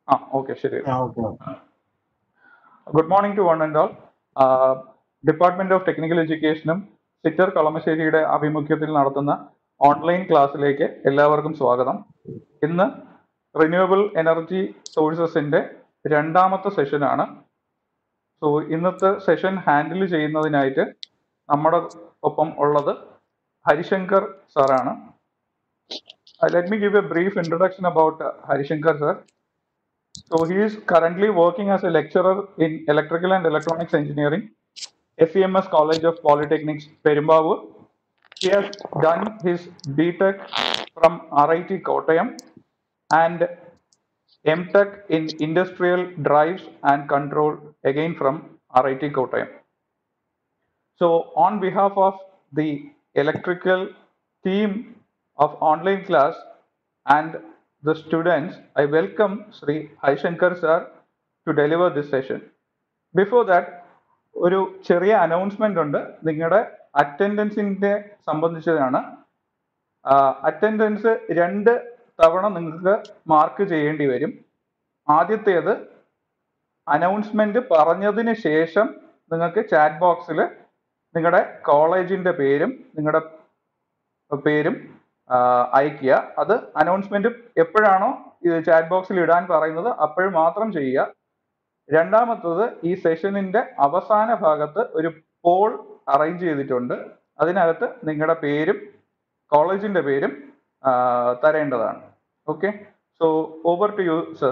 Okay, ശരി. Okay. Good morning to one and all. Department of technical എഡ്യൂക്കേഷനും SITTTR കളമശ്ശേരിയുടെ ആഭിമുഖ്യത്തിൽ നടത്തുന്ന ഓൺലൈൻ ക്ലാസ്സിലേക്ക് എല്ലാവർക്കും സ്വാഗതം. ഇന്ന് റിന്യൂവബിൾ എനർജി സോഴ്സസിന്റെ രണ്ടാമത്തെ സെഷനാണ്. സോ ഇന്നത്തെ സെഷൻ ഹാൻഡിൽ ചെയ്യുന്നതിനായിട്ട് നമ്മുടെ ഒപ്പം ഉള്ളത് ഹരിശങ്കർ സാറാണ്. Let me give a brief introduction about Harishankar sir. So he is currently working as a lecturer in electrical and electronics engineering, FEMS College of Polytechnics, Perumbavoor. He has done his BTech from RIT Kottayam and MTech in Industrial Drives and Control again from RIT Kottayam. So on behalf of the electrical team of online class and the students, I welcome Sri Harishankar sir to deliver this session. Before that, ഒരു ചെറിയ announcement ഉണ്ട്. നിങ്ങളുടെ അറ്റൻഡൻസിന്റെ സംബന്ധിച്ചതാണ്. Attendance 2 തവണ നിങ്ങൾക്ക് mark ചെയ്യേണ്ടി വരും. ആദ്യത്തേത് announcement പറഞ്ഞതിന് ശേഷം നിങ്ങൾക്ക് ചാറ്റ് ബോക്സിൽ നിങ്ങളുടെ കോളേജിന്റെ പേരും നിങ്ങളുടെ പേരും അയക്കുക. അത് അനൗൺസ്മെന്റ് എപ്പോഴാണോ ഇത് ചാറ്റ് ബോക്സിൽ ഇടാൻ പറയുന്നത് അപ്പോഴും മാത്രം ചെയ്യുക. രണ്ടാമത്തത്, ഈ സെഷനിന്റെ അവസാന ഭാഗത്ത് ഒരു പോൾ അറേഞ്ച് ചെയ്തിട്ടുണ്ട്. അതിനകത്ത് നിങ്ങളുടെ പേരും കോളേജിന്റെ പേരും തരേണ്ടതാണ്. Okay, so over to you sir.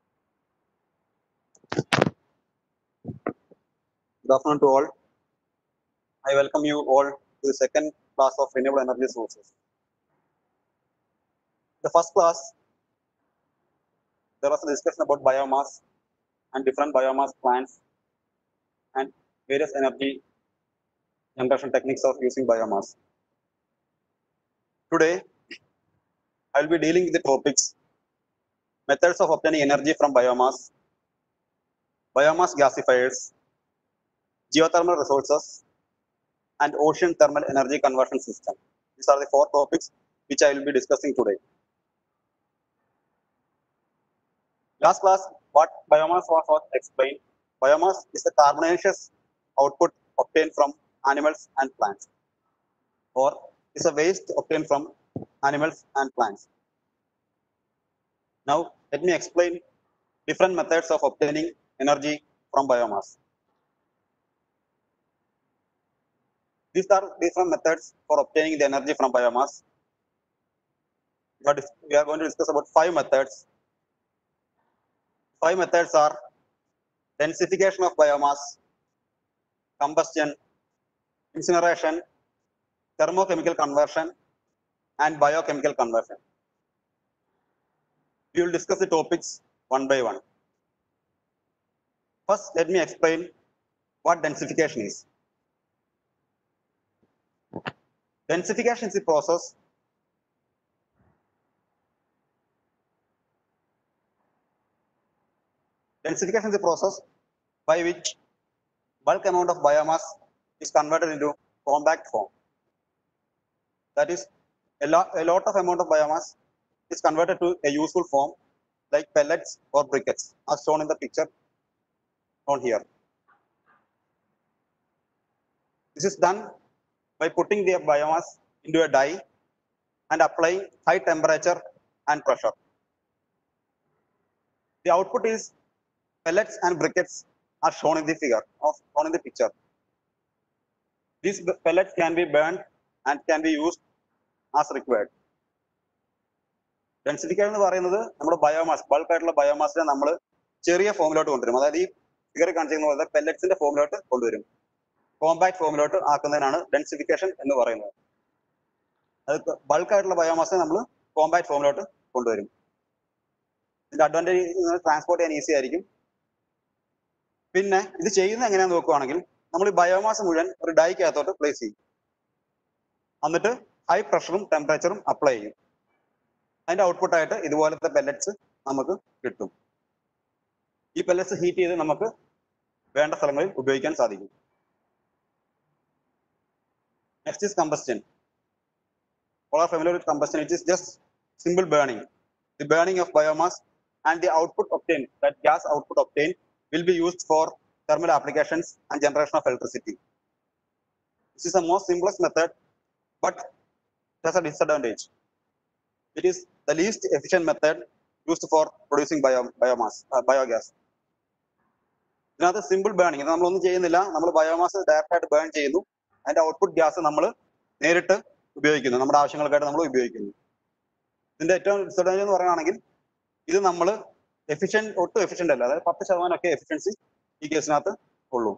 Good afternoon to all. I welcome you all to the second class of renewable energy sources. The first class, there was a discussion about biomass and different biomass plants and various energy generation techniques of using biomass. Today, I will be dealing with the topics: methods of obtaining energy from biomass, biomass gasifiers, geothermal resources, and ocean thermal energy conversion system. These are the 4 topics which I will be discussing today. Last class, what biomass was explained. Biomass is the carbonaceous output obtained from animals and plants, or is a waste obtained from animals and plants. Now, let me explain different methods of obtaining energy from biomass. These are different methods for obtaining the energy from biomass. But we are going to discuss about 5 methods. 5 methods are densification of biomass, combustion, incineration, thermochemical conversion, and biochemical conversion. We will discuss the topics one by one. First, let me explain what densification is. Densification is the process by which bulk amount of biomass is converted into compact form. That is, a lot of amount of biomass is converted to a useful form like pellets or briquettes, as shown in the picture shown here. This is done by putting the biomass into a die and applying high temperature and pressure. The output is pellets and briquettes are shown in the figure, shown in the picture. These pellets can be burned and can be used as required. Densification എന്ന് പറയുന്നത് നമ്മുടെ biomass, bulk ആയിട്ടുള്ള ബയോമാസിനെ നമ്മൾ ചെറിയ ഫോമിലോട്ട് കൊണ്ടുവരും. അതായത് ഈ figure കാണിച്ചിരിക്കുന്ന പോലെ പെല്ലറ്റ്സിന്റെ ഫോമിലോട്ട് കൊണ്ടുവരും. കോമ്പാക്ട് ഫോമിലോട്ട് ആക്കുന്നതിനാണ് ഡെൻസിഫിക്കേഷൻ എന്ന് പറയുന്നത്. അത് ബൾക്ക് ആയിട്ടുള്ള ബയോമാസിനെ നമ്മൾ കോമ്പാക്ട് ഫോമിലോട്ട് കൊണ്ടുവരും. ഇതിന്റെ അഡ്വാൻറ്റേജ് ട്രാൻസ്പോർട്ട് ചെയ്യാൻ ഈസി ആയിരിക്കും. പിന്നെ ഇത് ചെയ്യുന്നത് എങ്ങനെയാണെന്ന് നോക്കുകയാണെങ്കിൽ, നമ്മൾ ഈ ബയോമാസ് മുഴുവൻ ഒരു ഡൈക്കകത്തോട്ട് പ്ലേസ് ചെയ്യും. എന്നിട്ട് ഹൈ പ്രഷറും ടെമ്പറേച്ചറും അപ്ലൈ ചെയ്യും. അതിന്റെ ഔട്ട്പുട്ടായിട്ട് ഇതുപോലത്തെ പെല്ലറ്റ്സ് നമുക്ക് കിട്ടും. ഈ പെല്ലറ്റ്സ് ഹീറ്റ് ചെയ്ത് നമുക്ക് വേണ്ട സ്ഥലങ്ങളിൽ ഉപയോഗിക്കാൻ സാധിക്കും. Next is combustion. All are familiar with combustion. It is just simple burning. The burning of biomass and the output obtained, that gas output obtained, will be used for thermal applications and generation of electricity. This is the most simplest method, but it has a disadvantage. It is the least efficient method used for producing biogas. ഇതിനകത്ത് simple burning, ഇത് നമ്മളൊന്നും ചെയ്യുന്നില്ല, നമ്മൾ biomass direct ആയിട്ട് burn ചെയ്യുന്നു, അതിന്റെ output gas നമ്മൾ നേരിട്ട് ഉപയോഗിക്കുന്നു, നമ്മുടെ ആവശ്യങ്ങൾക്കായിട്ട് നമ്മൾ ഉപയോഗിക്കുന്നു. ഇതിന്റെ ഏറ്റവും ഡിസഡ്വാൻറ്റേജ് എന്ന് പറയുകയാണെങ്കിൽ ഇത് നമ്മൾ ഒട്ടും എഫിഷ്യന്റ് അല്ല, അതായത് 10% ഒക്കെ എഫിഷ്യൻസി ഈ കേസിനകത്ത് ഉള്ളൂ.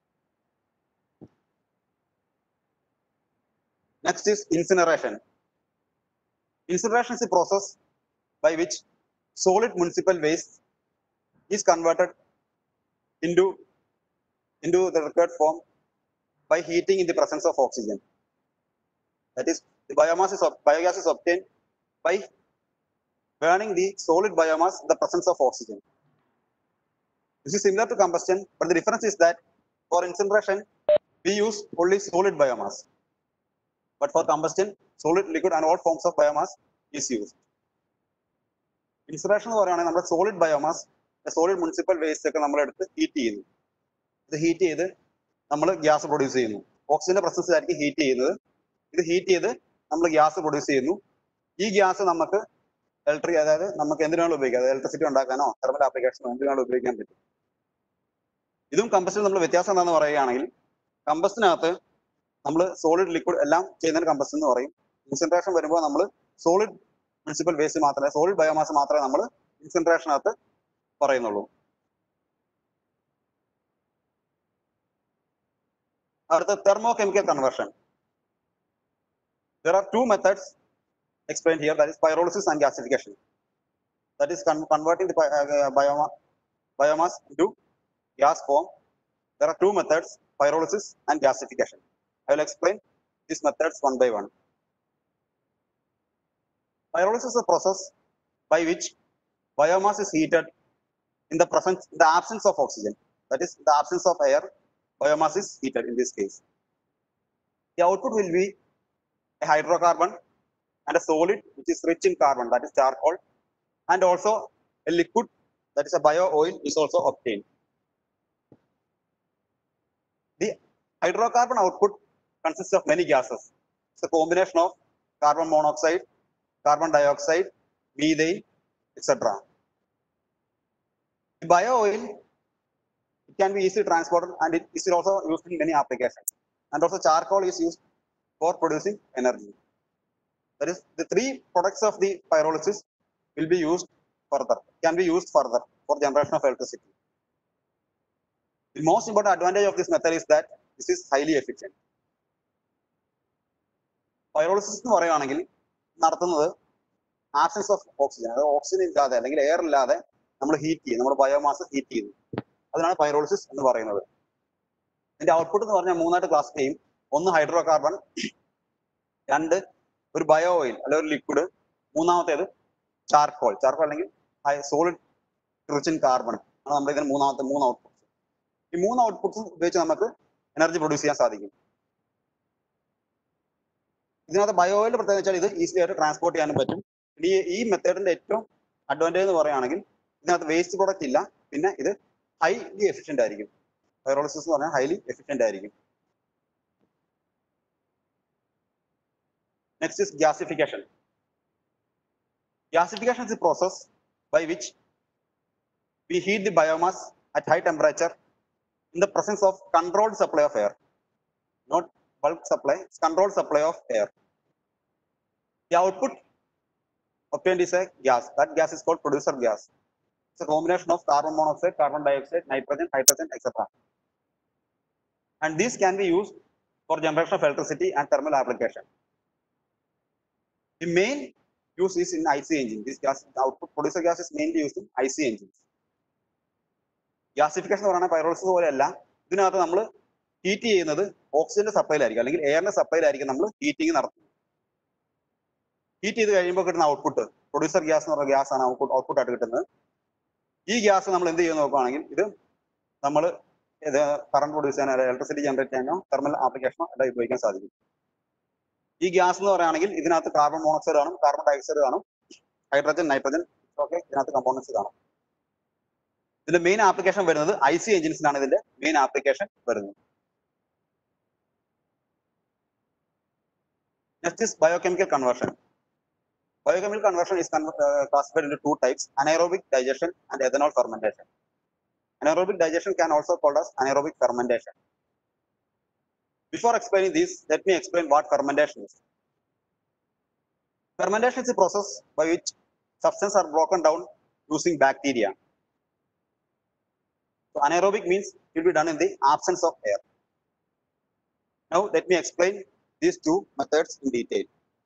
Next is incineration. Incineration is a process by which solid municipal waste is converted into the required form by heating in the presence of oxygen. That is, the biogas is obtained by burning the solid biomass in the presence of oxygen. This is similar to combustion, but the difference is that for incineration we use only solid biomass, but for combustion solid, liquid and all forms of biomass is used. Incineration എന്ന് പറയുകയാണെങ്കിൽ നമ്മുടെ solid biomass, solid municipal waste ഒക്കെ നമ്മൾ എടുത്ത് heat ചെയ്യുന്നു. ഇത് heat ചെയ്ത് നമ്മൾ ഗ്യാസ് പ്രൊഡ്യൂസ് ചെയ്യുന്നു. ഓക്സിജന്റെ പ്രസൻസിലായിരിക്കും ഹീറ്റ് ചെയ്യുന്നത്. ഇത് ഹീറ്റ് ചെയ്ത് നമ്മൾ ഗ്യാസ് പ്രൊഡ്യൂസ് ചെയ്യുന്നു. ഈ ഗ്യാസ് നമുക്ക് അതായത് നമുക്ക് എന്തിനാണ് ഉപയോഗിക്കാം, ഇലക്ട്രിസിറ്റി ഉണ്ടാക്കാനോ തെർമൽ ആപ്ലിക്കേഷനോ എന്തിനാണ് ഉപയോഗിക്കാൻ പറ്റും. ഇതും കമ്പസ്റ്റിനും നമ്മൾ വ്യത്യാസം എന്താണെന്ന് പറയുകയാണെങ്കിൽ, കമ്പസ്റ്റിനകത്ത് നമ്മൾ സോളിഡ് ലിക്വിഡ് എല്ലാം ചെയ്യുന്നതിന് കമ്പസ്റ്റ് എന്ന് പറയും. ഇൻസിനറേഷൻ വരുമ്പോൾ നമ്മൾ സോളിഡ് മുനിസിപ്പൽ വേസ്റ്റ് മാത്രമേ, സോളിഡ് ബയോമാസ് മാത്രമേ നമ്മൾ ഇൻസിനറേഷനകത്ത് പറയുന്നുള്ളൂ. അടുത്ത thermochemical conversion. There are two methods explained here, that is pyrolysis and gasification. That is converting the biomass into gas form. There are two methods, pyrolysis and gasification. I will explain these methods one by one. Pyrolysis is a process by which biomass is heated in the absence of oxygen. That is, in the absence of air, biomass is heated in this case. The output will be a hydrocarbon and a solid which is rich in carbon, that is charcoal, and also a liquid, that is a bio oil, is also obtained. The hydrocarbon output consists of many gases. It's a combination of carbon monoxide, carbon dioxide, methane, etc. The bio oil, it can be easily transported and it is also used in many applications. And also charcoal is used for producing energy. That is, the three products of the pyrolysis will be used further, can be used further for generation of electricity. The most important advantage of this method is that this is highly efficient. Pyrolysis എന്ന് പറയുകയാണെങ്കിൽ നടത്തുന്നത് absence of oxygen, അതായത് oxygen ഇല്ലാതെ അല്ലെങ്കിൽ air ഇല്ലാതെ നമ്മൾ heat ചെയ്യും, നമ്മുടെ ബയോമാസ് ഹീറ്റ് ചെയ്യുന്നു. അതിനാണ് പൈറോളിസിസ് എന്ന് പറയുന്നത്. ഇതിന്റെ ഔട്ട്പുട്ട് എന്ന് പറഞ്ഞാൽ മൂന്നായിട്ട് ക്ലാസ് ചെയ്യും. ഒന്ന് ഹൈഡ്രോ കാർബൺ, രണ്ട് ഒരു ബയോ ഓയിൽ അല്ലെങ്കിൽ ഒരു ലിക്വിഡ്, മൂന്നാമത്തേത് ചാർക്കോൾ അല്ലെങ്കിൽ സോളിഡ് റിച്ച് ഇൻ കാർബൺ ആണ് നമ്മുടെ ഇതിന് മൂന്ന് ഔട്ട്പുട്ട്സ്. ഈ മൂന്ന് ഔട്ട്പുട്ട്സും ഉപയോഗിച്ച് നമുക്ക് എനർജി പ്രൊഡ്യൂസ് ചെയ്യാൻ സാധിക്കും. ഇതിനകത്ത് ബയോ ഓയിലിന്റെ പ്രത്യേകത വെച്ചാൽ ഇത് ഈസി ആയിട്ട് ട്രാൻസ്പോർട്ട് ചെയ്യാനും പറ്റും. ഈ മെത്തേഡിന്റെ ഏറ്റവും അഡ്വാൻറ്റേജ് എന്ന് പറയുകയാണെങ്കിൽ ഇതിനകത്ത് വേസ്റ്റ് പ്രോഡക്റ്റ് ഇല്ല, പിന്നെ ഇത് ഹൈലി എഫിഷ്യന്റ് ആയിരിക്കും. പൈറോളിസിസ് എന്ന് പറഞ്ഞാൽ ഹൈലി എഫിഷ്യന്റ് ആയിരിക്കും. Next is gasification. Gasification is a process by which we heat the biomass at high temperature in the presence of controlled supply of air. Not bulk supply, it's controlled supply of air. The output obtained is a gas. That gas is called producer gas. It's a combination of carbon monoxide, carbon dioxide, nitrogen, hydrogen, etc. And these can be used for generation of electricity and thermal application. The main use is in IC engine. This gas, the output producer gas is mainly used in IC engines. Gasification എന്ന് പറയുന്നത് pyrolysis പോലെയല്ല. ഇതിനകത്ത് നമ്മൾ heat ചെയ്യുന്നത് ഓക്സിജന്റെ സപ്ലൈയിലായിരിക്കും അല്ലെങ്കിൽ എയറിന്റെ സപ്ലൈയിലായിരിക്കും നമ്മൾ heating നടത്തുന്നത്. ഹീറ്റ് ചെയ്ത് കഴിയുമ്പോൾ കിട്ടുന്ന ഔട്ട്പുട്ട് പ്രൊഡ്യൂസർ ഗ്യാസ് എന്ന് പറയുന്ന ഗ്യാസ് ആണ് ഔട്ട്പുട്ട് ആയിട്ട് കിട്ടുന്നത്. ഈ ഗ്യാസ് നമ്മൾ എന്ത് ചെയ്യുന്ന നോക്കുകയാണെങ്കിൽ ഇത് നമ്മൾ കറണ്ട് പ്രൊഡ്യൂസ് ചെയ്യാനോ ഇലക്ട്രിസിറ്റി ജനറേറ്റ് ചെയ്യാനോ തെർമൽ ആപ്ലിക്കേഷനോ എല്ലാം ഉപയോഗിക്കാൻ സാധിക്കും. ഈ ഗ്യാസ് എന്ന് പറയുകയാണെങ്കിൽ ഇതിനകത്ത് കാർബൺ മോണോക്സൈഡ് കാണും, കാർബൺ ഡയോക്സൈഡ് കാണും, ഹൈഡ്രജൻ, നൈട്രജൻ ഓക്കെ, ഇതിനകത്ത് കമ്പോണൻസ് കാണാം. ഇതിന്റെ മെയിൻ ആപ്ലിക്കേഷൻ വരുന്നത് IC എഞ്ചിൻസിനാണ് ഇതിന്റെ മെയിൻ ആപ്ലിക്കേഷൻ വരുന്നത്. Next is biochemical conversion. Biochemical conversion is classified into two types: anaerobic digestion and ethanol fermentation. Anaerobic digestion can also called as anaerobic fermentation. Before explaining this, let me explain what fermentation is. Fermentation is a process by which substances are broken down using bacteria. So anaerobic means it will be done in the absence of air. Now let me explain these two methods in detail.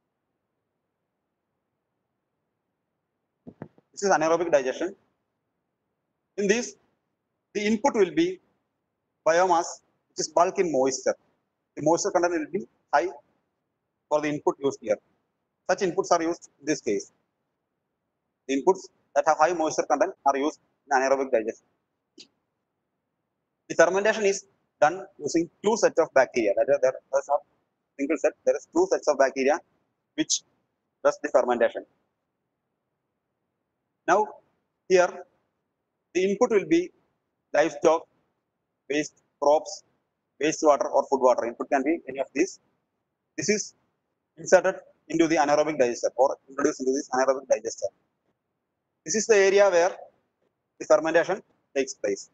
This is anaerobic digestion. In this, the input will be biomass, which is bulk in moisture. The moisture content will be high for the input used here. Such inputs are used in this case. The inputs that have high moisture content are used in anaerobic digestion. The fermentation is done using two sets of bacteria. That is, there is a single set. There is two sets of bacteria which does the fermentation. Now, here the input will be livestock, waste, crops, wastewater or food water. Input can be any of these. This is inserted into the anaerobic digester or introduced into this anaerobic digester. This is the area where the fermentation takes place.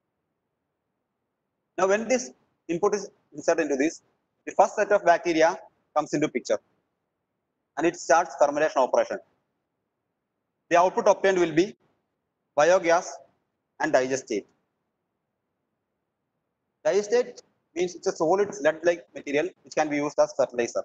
Now, when this input is inserted into this, the first set of bacteria comes into picture and it starts fermentation operation. The output obtained will be biogas and digestate. Digestate means it's a solid sludge-like material which can be used as fertilizer.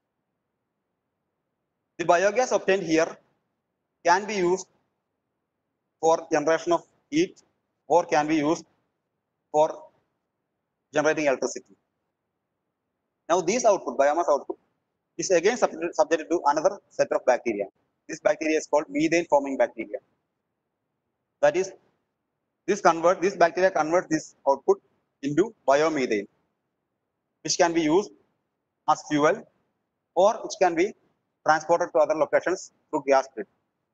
The biogas obtained here can be used for generation of heat or can be used for generating electricity. Now, this output, biomass output, is again subjected to another set of bacteria. This bacteria is called methane forming bacteria. That is, this bacteria convert this output into biomethane, which can be used as fuel or which can be transported to other locations through gas grid.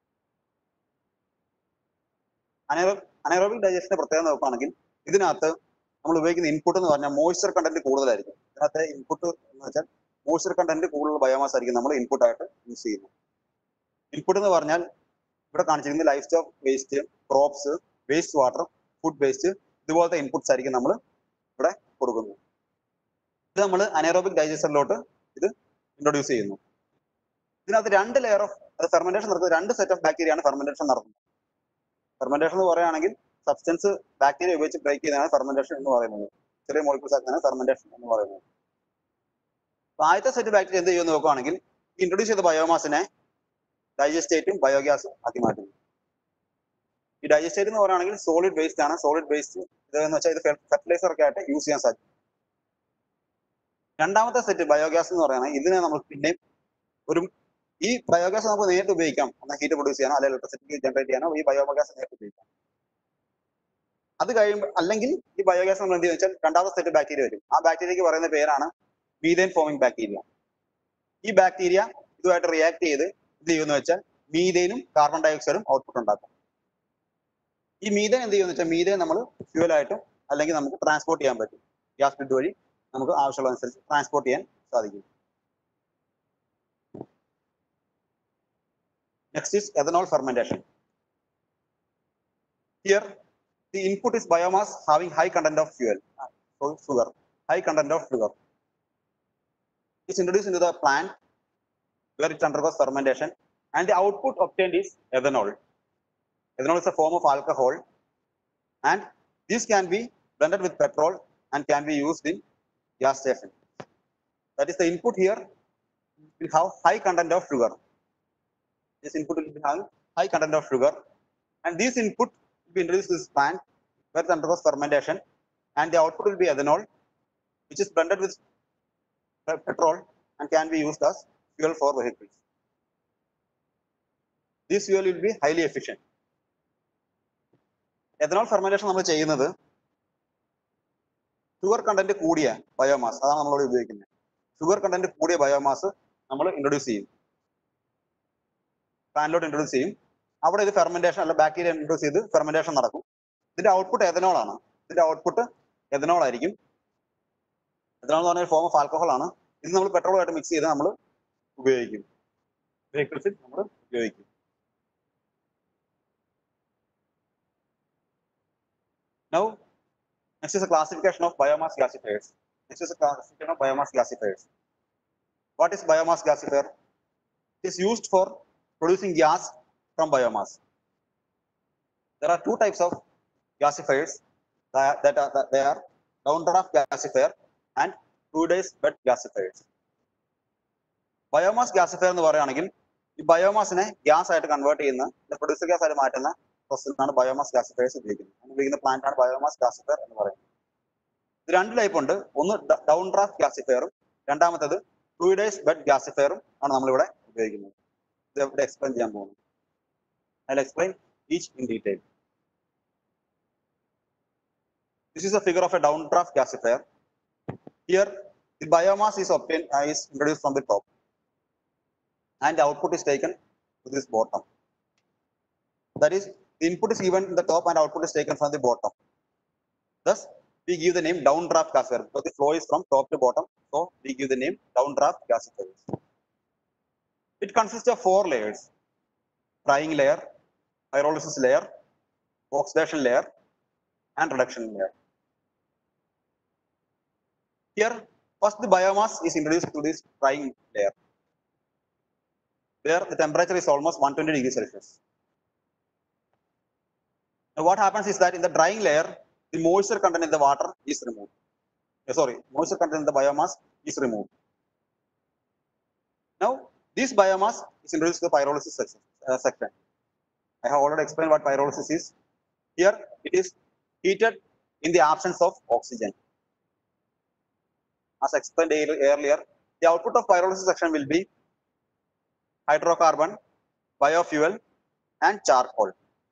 Anaerobic digestion പ്രത്യേകം നോക്കുകയാണെങ്കിൽ ഇതിനകത്ത് നമ്മൾ ഉപയോഗിക്കുന്ന input എന്ന് പറഞ്ഞാൽ moisture content കൂടുതലായിരിക്കും. ഇതിനകത്ത് input എന്ന് വെച്ചാൽ മോയ്സ്ചർ കണ്ടന്റ് കൂടുതൽ ബയോമാസ് ആയിരിക്കും നമ്മൾ ഇൻപുട്ട് ആയിട്ട് യൂസ് ചെയ്യുന്നത്. ഇൻപുട്ട് എന്ന് പറഞ്ഞാൽ ഇവിടെ കാണിച്ചിരിക്കുന്നത് life stock waste, crops, waste water, food waste, ഇതുപോലത്തെ ഇൻപുട്സ് ആയിരിക്കും നമ്മൾ ഇവിടെ കൊടുക്കുന്നത്. ഇത് നമ്മൾ അനേറോബിക് ഡൈജസ്റ്ററിലോട്ട് ഇത് ഇൻട്രൊഡ്യൂസ് ചെയ്യുന്നു. ഇതിനകത്ത് രണ്ട് ലെയർ ഓഫ് ഫെർമെന്റേഷൻ നടത്തുന്നത് രണ്ട് സെറ്റ് ഓഫ് ബാക്ടീരിയ ആണ് ഫെർമെന്റേഷൻ നടത്തുന്നത്. ഫെർമെന്റേഷൻ എന്ന് പറയുകയാണെങ്കിൽ സബ്സ്റ്റൻസ് ബാക്ടീരിയ ഉപയോഗിച്ച് ബ്രേക്ക് ചെയ്യുന്നതാണ് ഫെർമെന്റേഷൻ എന്ന് പറയുന്നത്. ചെറിയ മോളിക്യൂൾസ് ആക്കുന്നതാണ് ഫെർമെന്റേഷൻ എന്ന് പറയുന്നത്. അപ്പൊ ആദ്യത്തെ സെറ്റ് ബാക്ടീരിയ എന്ത് ചെയ്യുമെന്ന് നോക്കുകയാണെങ്കിൽ ഇൻട്രൊഡ്യൂസ് ചെയ്ത ബയോമാസിനെ ഡൈജസ്റ്റേറ്റും ബയോഗ്യാസും ആക്കി മാറ്റുന്നു. ഈ ഡൈജസ്റ്റേറ്റ് എന്ന് പറയുകയാണെങ്കിൽ സോളിഡ് വേസ്റ്റ് ആണ്. സോളിഡ് വേസ്റ്റ് ഇതെന്ന് വെച്ചാൽ ഇത് ഫെർട്ടിലൈസർ ഒക്കെ ആയിട്ട് യൂസ് ചെയ്യാൻ സാധിക്കും. രണ്ടാമത്തെ സെറ്റ് ബയോഗ്യാസ് എന്ന് പറയുന്നത് ഇതിനെ നമുക്ക് പിന്നെ ഈ ബയോഗ്യാസ് നമുക്ക് നേരിട്ട് ഉപയോഗിക്കാം. എന്നാൽ ഹീറ്റ് പ്രൊഡ്യൂസ് ചെയ്യാനോ അല്ലെങ്കിൽ ഇലക്ട്രിസിറ്റി ജനറേറ്റ് ചെയ്യാനോ ഈ ബയോഗ്യാസ് നേരിട്ട് ഉപയോഗിക്കാം. അത് കഴിയുമ്പോൾ അല്ലെങ്കിൽ ഈ ബയോഗ്യാസ് നമ്മൾ എന്ത് വെച്ചാൽ രണ്ടാമത്തെ സെറ്റ് ബാക്ടീരിയ വരും. ആ ബാക്ടീരിയക്ക് പറയുന്ന പേരാണ് മീഥേൻ ഫോമിംഗ് ബാക്ടീരിയ. ഈ ബാക്ടീരിയ ഇതുമായിട്ട് റിയാക്ട് ചെയ്ത് എന്ത് ചെയ്യുമെന്ന് വെച്ചാൽ മീഥേനും കാർബൺ ഡൈ ഓക്സൈഡും ഔട്ട്പുട്ട് ഉണ്ടാക്കും. ഈ മീഥേൻ എന്ത് ചെയ്യുമെന്ന് വെച്ചാൽ മീഥേൻ നമ്മൾ ഫ്യൂവലായിട്ടും അല്ലെങ്കിൽ നമുക്ക് ട്രാൻസ്പോർട്ട് ചെയ്യാൻ പറ്റും. ഗ്യാസ് ഗ്രിഡ് വഴി നമുക്ക് ആവശ്യമുള്ളതനുസരിച്ച് ട്രാൻസ്പോർട്ട് ചെയ്യാൻ സാധിക്കും. Next is ethanol fermentation. Here the input is biomass having high content of fuel, sugar, high content of sugar. It's introduced into the plant where it undergoes fermentation and the output obtained is ethanol. Ethanol is a form of alcohol and this can be blended with petrol and can be used in gas station. That is, the input here will have high content of sugar. This input will be having high content of sugar and this input will be introduced to this plant where it undergoes fermentation and the output will be ethanol, which is blended with petrol and can be used as fuel for vehicles. This fuel will be highly efficient. Ethanol fermentation നമ്മൾ ചെയ്യുന്നത് sugar content കൂടിയ biomass അതാണ് നമ്മളോട് ഉപയോഗിക്കുന്നത്. Sugar content കൂടിയ biomass നമ്മൾ introduce ചെയ്യും, പാനിലോട്ട് ഇൻട്രൊഡ്യൂസ് ചെയ്യും. അവിടെ ഇത് ഫെർമെന്റേഷൻ അല്ല ബാക്ടീരിയ ഇൻഡ്യൂസ് ചെയ്ത് ഫെർമെന്റേഷൻ നടക്കും. ഇതിന്റെ ഔട്ട്പുട്ട് എഥനോൾ ആണ്. ഇതിന്റെ ഔട്ട്പുട്ട് എഥനോൾ ആയിരിക്കും. എഥനോൾ എന്ന് പറഞ്ഞ ഫോം ഓഫ് ആൽക്കഹോൾ ആണ്. ഇത് നമ്മൾ പെട്രോളുമായിട്ട് മിക്സ് ചെയ്ത് നമ്മൾ ഉപയോഗിക്കും. വെഹിക്കിൾസിൽ നമ്മൾ ഉപയോഗിക്കും. Now, next is a classification of biomass gasifiers. Next is a classification of biomass gasifiers. What is biomass gasifier? It is used for producing gas from biomass. There are two types of gasifiers they are downdraft gasifier and fluidized bed gasifiers. Biomass gasifier എന്ന് പറയുകയാണെങ്കിൽ ഈ ബയോമാസിനെ gas ആയിട്ട് convert ചെയ്യുന്ന producer gas ആയിട്ട് മാറ്റുന്ന പ്രോസസ്സിനാണ് biomass ഗാസിഫയേഴ്സ് ഉപയോഗിക്കുന്നത്. ഉപയോഗിക്കുന്ന പ്ലാന്റ് ആണ് ബയോമാസ് ഗാസിഫയർ എന്ന് പറയുന്നത്. ഇത് രണ്ട് ടൈപ്പ് ഉണ്ട്. ഒന്ന് ഡൗൺ ഡ്രാഫ്റ്റ് ഗാസിഫയറും രണ്ടാമത്തേത് ഫ്ലൂയിഡൈസ്ഡ് ബെഡ് ഗാസിഫയറും ആണ് നമ്മളിവിടെ ഉപയോഗിക്കുന്നത്. ഇത് ഇവിടെ എക്സ്പ്ലെയിൻ ചെയ്യാൻ പോകുന്നു. I will explain each in detail. This is a figure of a downdraft gasifier. Here, the biomass is obtained is introduced from the top, and the output is taken to this bottom. That is, the input is given in the top, and output is taken from the bottom. Thus, we give the name downdraft gasifier because the flow is from top to bottom. So, we give the name downdraft gasifier. It consists of 4 layers: drying layer, pyrolysis layer, oxidation layer, and reduction layer. Here, first the biomass is introduced to this drying layer, where the temperature is almost 120 degrees Celsius. Now, what happens is that in the drying layer, the moisture content in the water is removed. Moisture content in the biomass is removed. Now, this biomass is introduced to the pyrolysis section. I have already explained what pyrolysis is. Here, it is heated in the absence of oxygen. As explained earlier, the output of pyrolysis section will be hydrocarbon, biofuel, and charcoal.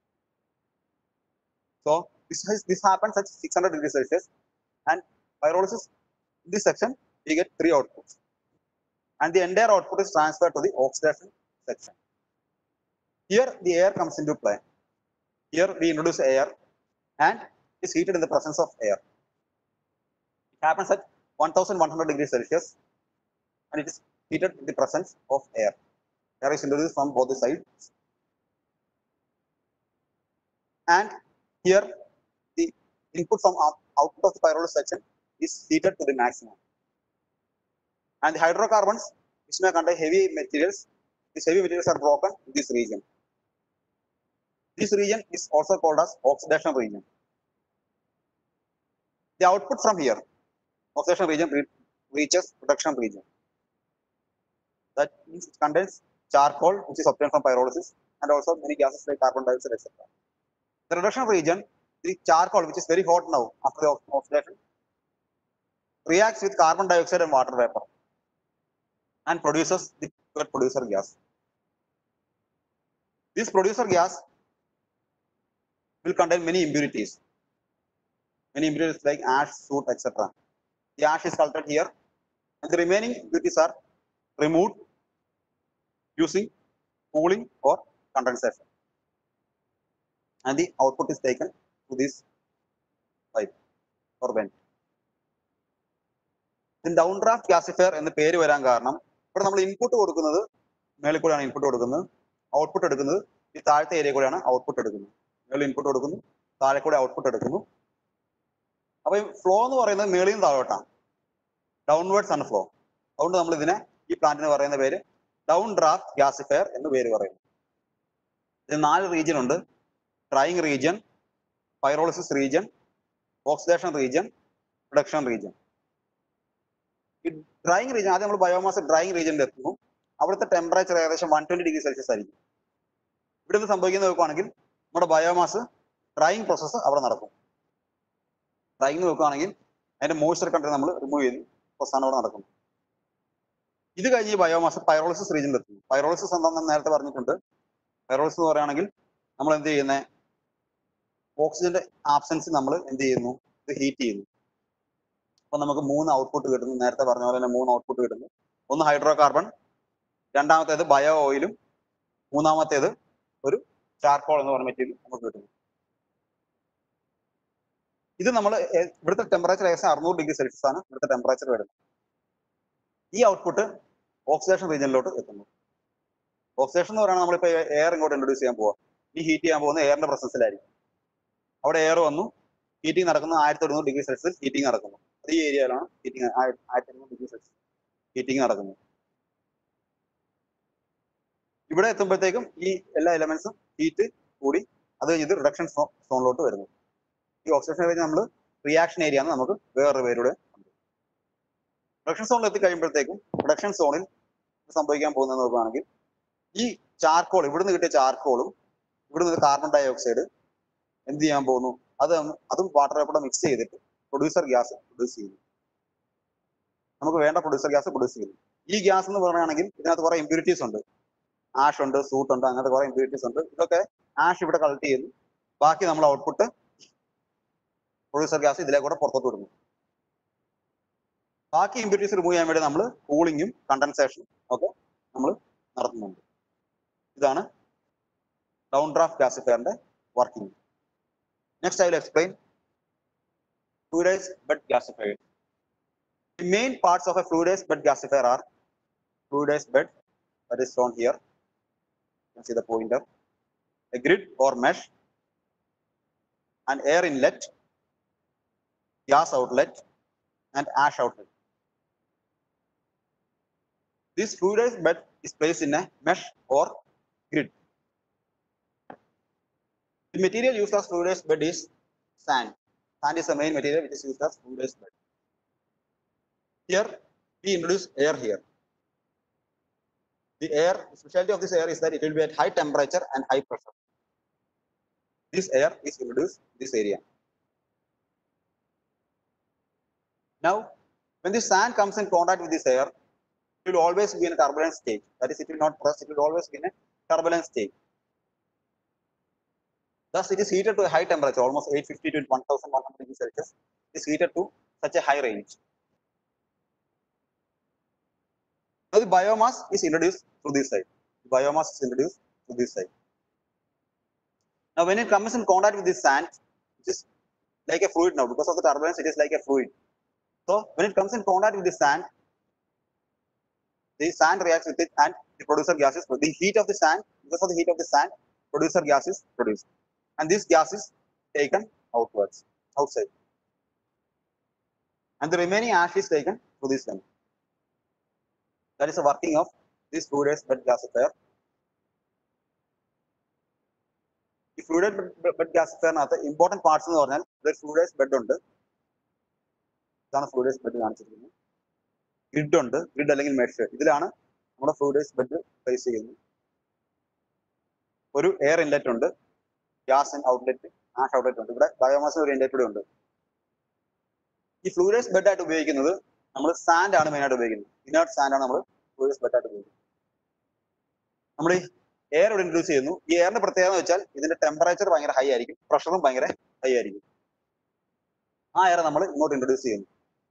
So this happens at 600 degrees Celsius, and pyrolysis in this section we get 3 outputs, and the entire output is transferred to the oxidation section. Here the air comes into play. Here we introduce air, and it is heated in the presence of air. It happens at 1100 degrees Celsius, and it is heated in the presence of air. Air is introduced from both the sides, and here the input from output of the pyrolysis section is heated to the maximum, and the hydrocarbons which may contain heavy materials, these heavy materials are broken in this region. This region is also called as oxidation region. The output from here, oxidation region, reaches reduction region. That means it contains charcoal, which is obtained from pyrolysis, and also many gases like carbon dioxide, etc. The reduction region, the charcoal, which is very hot now after the oxidation, reacts with carbon dioxide and water vapor and produces the producer gas. This producer gas will contain many impurities like ash, soot, etc. The ash is collected here, and the remaining impurities are removed using cooling or condensation, and the output is taken to this pipe or vent. The downdraft gasifier എന്ന് പേര് വരാൻ കാരണം ഇവിടെ നമ്മൾ input കൊടുക്കുന്നത് മേളിൽ കൂടെയാണ് input കൊടുക്കുന്നത്, ഔട്ട്പുട്ട് എടുക്കുന്നത് ഈ താഴത്തെ ഏരിയ കൂടെയാണ് ഔട്ട്പുട്ട് എടുക്കുന്നത്. മേളിൽ ഇൻപുട്ട് കൊടുക്കുന്നു, താഴെ കൂടെ ഔട്ട്പുട്ട് എടുക്കുന്നു. അപ്പൊ ഈ ഫ്ലോ എന്ന് പറയുന്നത് മേളിൽ നിന്ന് താഴോട്ടാണ്, ഡൗൺവേർഡ്സ് ആണ് ഫ്ലോ. അതുകൊണ്ട് നമ്മൾ ഇതിനെ ഈ പ്ലാന്റിന് പറയുന്ന പേര് ഡൗൺ ഡ്രാഫ്റ്റ് ഗ്യാസിഫയർ എന്ന് പേര് പറയുന്നു. ഇതിന് 4 റീജിയൻ ഉണ്ട്: drying region, pyrolysis region, oxidation region, reduction region. ഈ ഡ്രൈയിങ് റീജിയൻ, ആദ്യം നമ്മൾ ബയോമാസ് ഡ്രൈയിങ് റീജിയനിൽ എത്തുന്നു. അവിടുത്തെ ടെമ്പറേച്ചർ ഏകദേശം 120 ഡിഗ്രി സെൽഷ്യസ് ആയിരിക്കും. ഇവിടെ നിന്ന് സംഭവിക്കുന്നത് നോക്കുകയാണെങ്കിൽ നമ്മുടെ ബയോമാസ് ഡ്രൈയിങ് പ്രോസസ്സ് അവിടെ നടക്കും. ഡ്രൈയിങ് നോക്കുകയാണെങ്കിൽ അതിന്റെ മോയ്സ്ചർ കണ്ടന്റ് നമ്മൾ റിമൂവ് ചെയ്ത് പ്രോസസ്സാണ് അവിടെ നടക്കുന്നത്. ഇത് കഴിഞ്ഞ് ഈ ബയോമാസ് പൈറോളിസിസ് റീജിയനിൽ എത്തുന്നു. പൈറോളിസിസ് എന്താണെന്ന് നേരത്തെ പറഞ്ഞിട്ടുണ്ട്. പൈറോളിസിസ് എന്ന് പറയുകയാണെങ്കിൽ നമ്മൾ എന്ത് ചെയ്യുന്നത്, ഓക്സിജന്റെ ആബ്സെൻസ് നമ്മൾ എന്ത് ചെയ്യുന്നു, ഇത് ഹീറ്റ് ചെയ്യുന്നു. അപ്പൊ നമുക്ക് 3 ഔട്ട്പുട്ട് കിട്ടുന്നു. നേരത്തെ പറഞ്ഞ പോലെ തന്നെ 3 ഔട്ട്പുട്ട് കിട്ടുന്നു. ഒന്ന് ഹൈഡ്രോ കാർബൺ, രണ്ടാമത്തേത് ബയോ ഓയിലും, മൂന്നാമത്തേത് ഒരു ചാർക്കോൾ എന്ന് പറഞ്ഞ മെറ്റീരിയൽ നമുക്ക് കിട്ടുന്നു. ഇത് നമ്മൾ ഇവിടുത്തെ ടെമ്പറേച്ചർ ഏകദേശം 600°C ആണ് ഇവിടുത്തെ ടെമ്പറേച്ചർ വരുന്നത്. ഈ ഔട്ട്പുട്ട് ഓക്സിഡേഷൻ റീജിയനിലോട്ട് എത്തുന്നു. ഓക്സിഡേഷൻ എന്ന് പറയുന്നത് നമ്മളിപ്പോൾ എയർ ഇങ്ങോട്ട് ഇൻട്രൊഡ്യൂസ് ചെയ്യാൻ പോവാം. ഈ ഹീറ്റ് ചെയ്യാൻ പോകുന്ന എയറിന്റെ പ്രസൻസിലായിരിക്കും. അവിടെ എയർ വന്നു, ഹീറ്റിംഗ് നടക്കുന്നു. 1100°C ഹീറ്റിംഗ് നടക്കുന്നു. അത് ഈ ഏരിയയിലാണ് ഹീറ്റിംഗ് 1100°C ഹീറ്റിംഗ് നടക്കുന്നത്. ഇവിടെ എത്തുമ്പോഴത്തേക്കും ഈ എല്ലാ എലമെന്റ്സും ഹീറ്റ് കൂടി അത് കഴിഞ്ഞ് റിഡക്ഷൻ സോണിലോട്ട് വരുന്നു. ഈ ഓക്സിഡേഷൻ ഏരിയ നമ്മൾ റിയാക്ഷൻ ഏരിയ എന്ന് നമുക്ക് വേറൊരു പേരുടെ റിഡക്ഷൻ സോണിൽ എത്തി കഴിയുമ്പോഴത്തേക്കും റിഡക്ഷൻ സോണിൽ സംഭവിക്കാൻ പോകുന്നത് നോക്കുകയാണെങ്കിൽ ഈ ചാർക്കോൾ ഇവിടുന്ന് കിട്ടിയ ചാർക്കോളും ഇവിടുന്ന് കാർബൺ ഡൈ ഓക്സൈഡ് എന്ത് ചെയ്യാൻ പോകുന്നു, അതും വാട്ടർ കൂടെ മിക്സ് ചെയ്തിട്ട് പ്രൊഡ്യൂസർ ഗ്യാസ് പ്രൊഡ്യൂസ് ചെയ്യുന്നു. നമുക്ക് വേണ്ട പ്രൊഡ്യൂസർ ഗ്യാസ് പ്രൊഡ്യൂസ് ചെയ്യുന്നു. ഈ ഗ്യാസ് എന്ന് പറയുകയാണെങ്കിൽ ഇതിനകത്ത് കുറെ ഇമ്പ്യൂരിറ്റീസ് ഉണ്ട്. ആഷ് ഉണ്ട്, സൂട്ട് ഉണ്ട്, അങ്ങനത്തെ കുറെ ഇമ്പ്യൂരിറ്റീസ് ഉണ്ട്. ഇതൊക്കെ ആഷ് ഇവിടെ കളക്ട് ചെയ്യുന്നു. ബാക്കി നമ്മൾ ഔട്ട്പുട്ട് പ്രൊഡ്യൂസർ ഗ്യാസ് ഇതിലെ കൂടെ പുറത്തോട്ട് വിടുന്നു. ബാക്കി ഇമ്പ്യൂരിറ്റീസ് റിമൂവ് ചെയ്യാൻ വേണ്ടി നമ്മൾ കൂളിങ്ങും കണ്ടൻസേഷനും ഒക്കെ നമ്മൾ നടത്തുന്നുണ്ട്. ഇതാണ് ഡൗൺ ഡ്രാഫ്റ്റ് ഗാസിഫയറിന്റെ working. Next, I will explain fluidized bed gasifier. The main parts of a fluidized bed gasifier are fluidized bed, that is shown here. You can see the pointer, a grid or mesh, an air inlet, gas outlet, and ash outlet. This fluidized bed is placed in a mesh or grid. The material used as fluidized bed is sand. Sand is the main material which is used as fluidized bed. Here we introduce air here. The air, the specialty of this air is that it will be at high temperature and high pressure. This air is introduced in this area. Now, when the sand comes in contact with this air, it will always be in a turbulent state. That is, it will not press, it will always be in a turbulent state. Thus, it is heated to a high temperature, almost 850 to 1100°C. It is heated to such a high range. Now, the biomass is introduced through this side. The biomass is introduced through this side. Now, when it comes in contact with this sand, it is like a fluid now. Because of the turbulence, it is like a fluid. So, when it comes in contact with the sand reacts with it and the producer gas is produced. The heat of the sand, because of the heat of the sand, producer gas is produced. And this gas is taken outwards, outside. And the remaining ash is taken through this line. That is the working of this fluidized bed gasifier. The fluidized bed gasifier is the important parts in the there is fluidized bed under. This is fluidized bed. Grid under, grid അല്ലെങ്കിൽ mesh. ഇതിലാണ് നമ്മുടെ fluidized bed place ചെയ്യുന്നത്. ഒരു air inlet ഉണ്ട്, gas and outlet, ash outlet ഉണ്ട്. ഇവിടെ biomass ഒരു inlet കൂടെ ഉണ്ട്. ഈ ഫ്ലൂയിഡൈസ്ഡ് ബെഡ് ആയിട്ട് ഉപയോഗിക്കുന്നത് നമ്മൾ സാൻഡ് ആണ് മെയിൻ ആയിട്ട് ഉപയോഗിക്കുന്നത്. ഇനേർട്ട് സാൻഡ് ആണ് നമ്മൾ ഫ്ലൂയിഡൈസ്ഡ് ബെഡ് ആയിട്ട് ഉപയോഗിക്കുന്നത്. നമ്മൾ ഈ എയർ ഇവിടെ ഇൻട്രൊഡ്യൂസ് ചെയ്യുന്നു. ഈ എയറിന്റെ പ്രത്യേകത എന്ന് വെച്ചാൽ ഇതിന്റെ ടെമ്പറേച്ചർ ഭയങ്കര ഹൈ ആയിരിക്കും, പ്രഷറും ഭയങ്കര ഹൈ ആയിരിക്കും. ആ എയർ നമ്മൾ ഇങ്ങോട്ട് ഇൻട്രൊഡ്യൂസ് ചെയ്യുന്നു.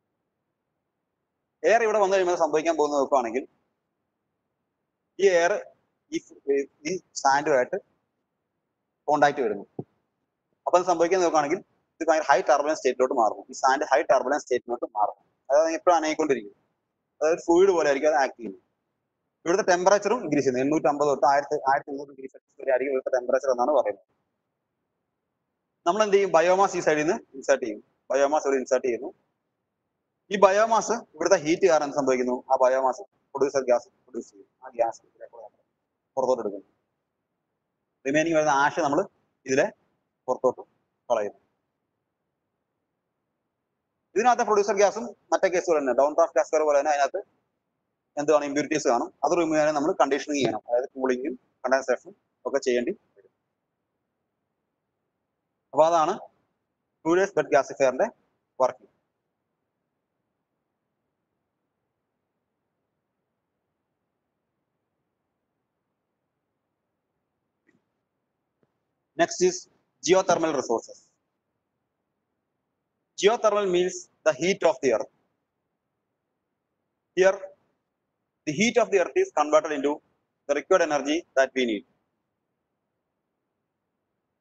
എയർ ഇവിടെ വന്നു കഴിയുമ്പോൾ സംഭവിക്കാൻ പോകുന്നത് നോക്കുകയാണെങ്കിൽ ഈ എയർ ഈ സാൻഡുമായിട്ട് കോണ്ടാക്ട് വരുന്നു. അപ്പൊ അത് സംഭവിക്കാൻ നോക്കുകയാണെങ്കിൽ ഇത് ഭയങ്കര ഹൈ ടർബുലൻസ് സ്റ്റേറ്റിലോട്ട് മാറുന്നു. ഈ സാൻഡ് ഹൈ ടർബുലൻസ് സ്റ്റേറ്റിലോട്ട് മാറുന്നു. അതായത് എപ്പോഴും അനങ്ങിക്കൊണ്ടിരിക്കും. അതായത് ഫ്ലൂയിഡ് പോലെ ആയിരിക്കും അത് ആക്ട് ചെയ്യുന്നത്. ഇവിടുത്തെ ടെമ്പറേച്ചറും ഇൻക്രീസ് ചെയ്യുന്നു. 850 തൊട്ട് 1300°C വരെ ആയിരിക്കും ഇവിടുത്തെ ടെമ്പറേച്ചർ എന്നാണ് പറയുന്നത്. നമ്മൾ എന്ത് ചെയ്യും? ബയോമാസ് ഈ സൈഡിൽ നിന്ന് ഇൻസേർട്ട് ചെയ്യും. ബയോമാസ് ഇവിടെ ഇൻസേർട്ട് ചെയ്യുന്നു. ഈ ബയോമാസ് ഇവിടുത്തെ ഹീറ്റ് കാരണം സംഭവിക്കുന്നു. ആ ബയോമാസ് പ്രൊഡ്യൂസർ ഗ്യാസ് പ്രൊഡ്യൂസ് ചെയ്യും. ആ ഗ്യാസ് പുറത്തോട്ട് എടുക്കുന്നു. റിമൈനിങ് വരുന്ന ആഷ് നമ്മൾ ഇതിലെ പുറത്തോട്ട് കളയുന്നു. ഇതിനകത്ത് പ്രൊഡ്യൂസർ ഗ്യാസും മറ്റേ കേസുകൾ തന്നെ ഡൗൺ ഡ്രാഫ്റ്റ് ഗ്യാസ് പോലെ തന്നെ അതിനകത്ത് എന്താണ് ഇമ്പ്യൂരിറ്റീസ് കാണും. അത് റിമൂവ് ചെയ്യാൻ നമ്മൾ കണ്ടീഷനിങ് ചെയ്യണം. അതായത് കൂളിങ്ങും കണ്ടൻസേഷനും ഒക്കെ ചെയ്യേണ്ടി വരും. അപ്പൊ അതാണ് ഫ്ലൂയിഡൈസ്ഡ് ബെഡ് ഗാസിഫയറിന്റെ working. Next is geothermal resources. Geothermal means the heat of the earth. Here, the heat of the earth is converted into the required energy that we need.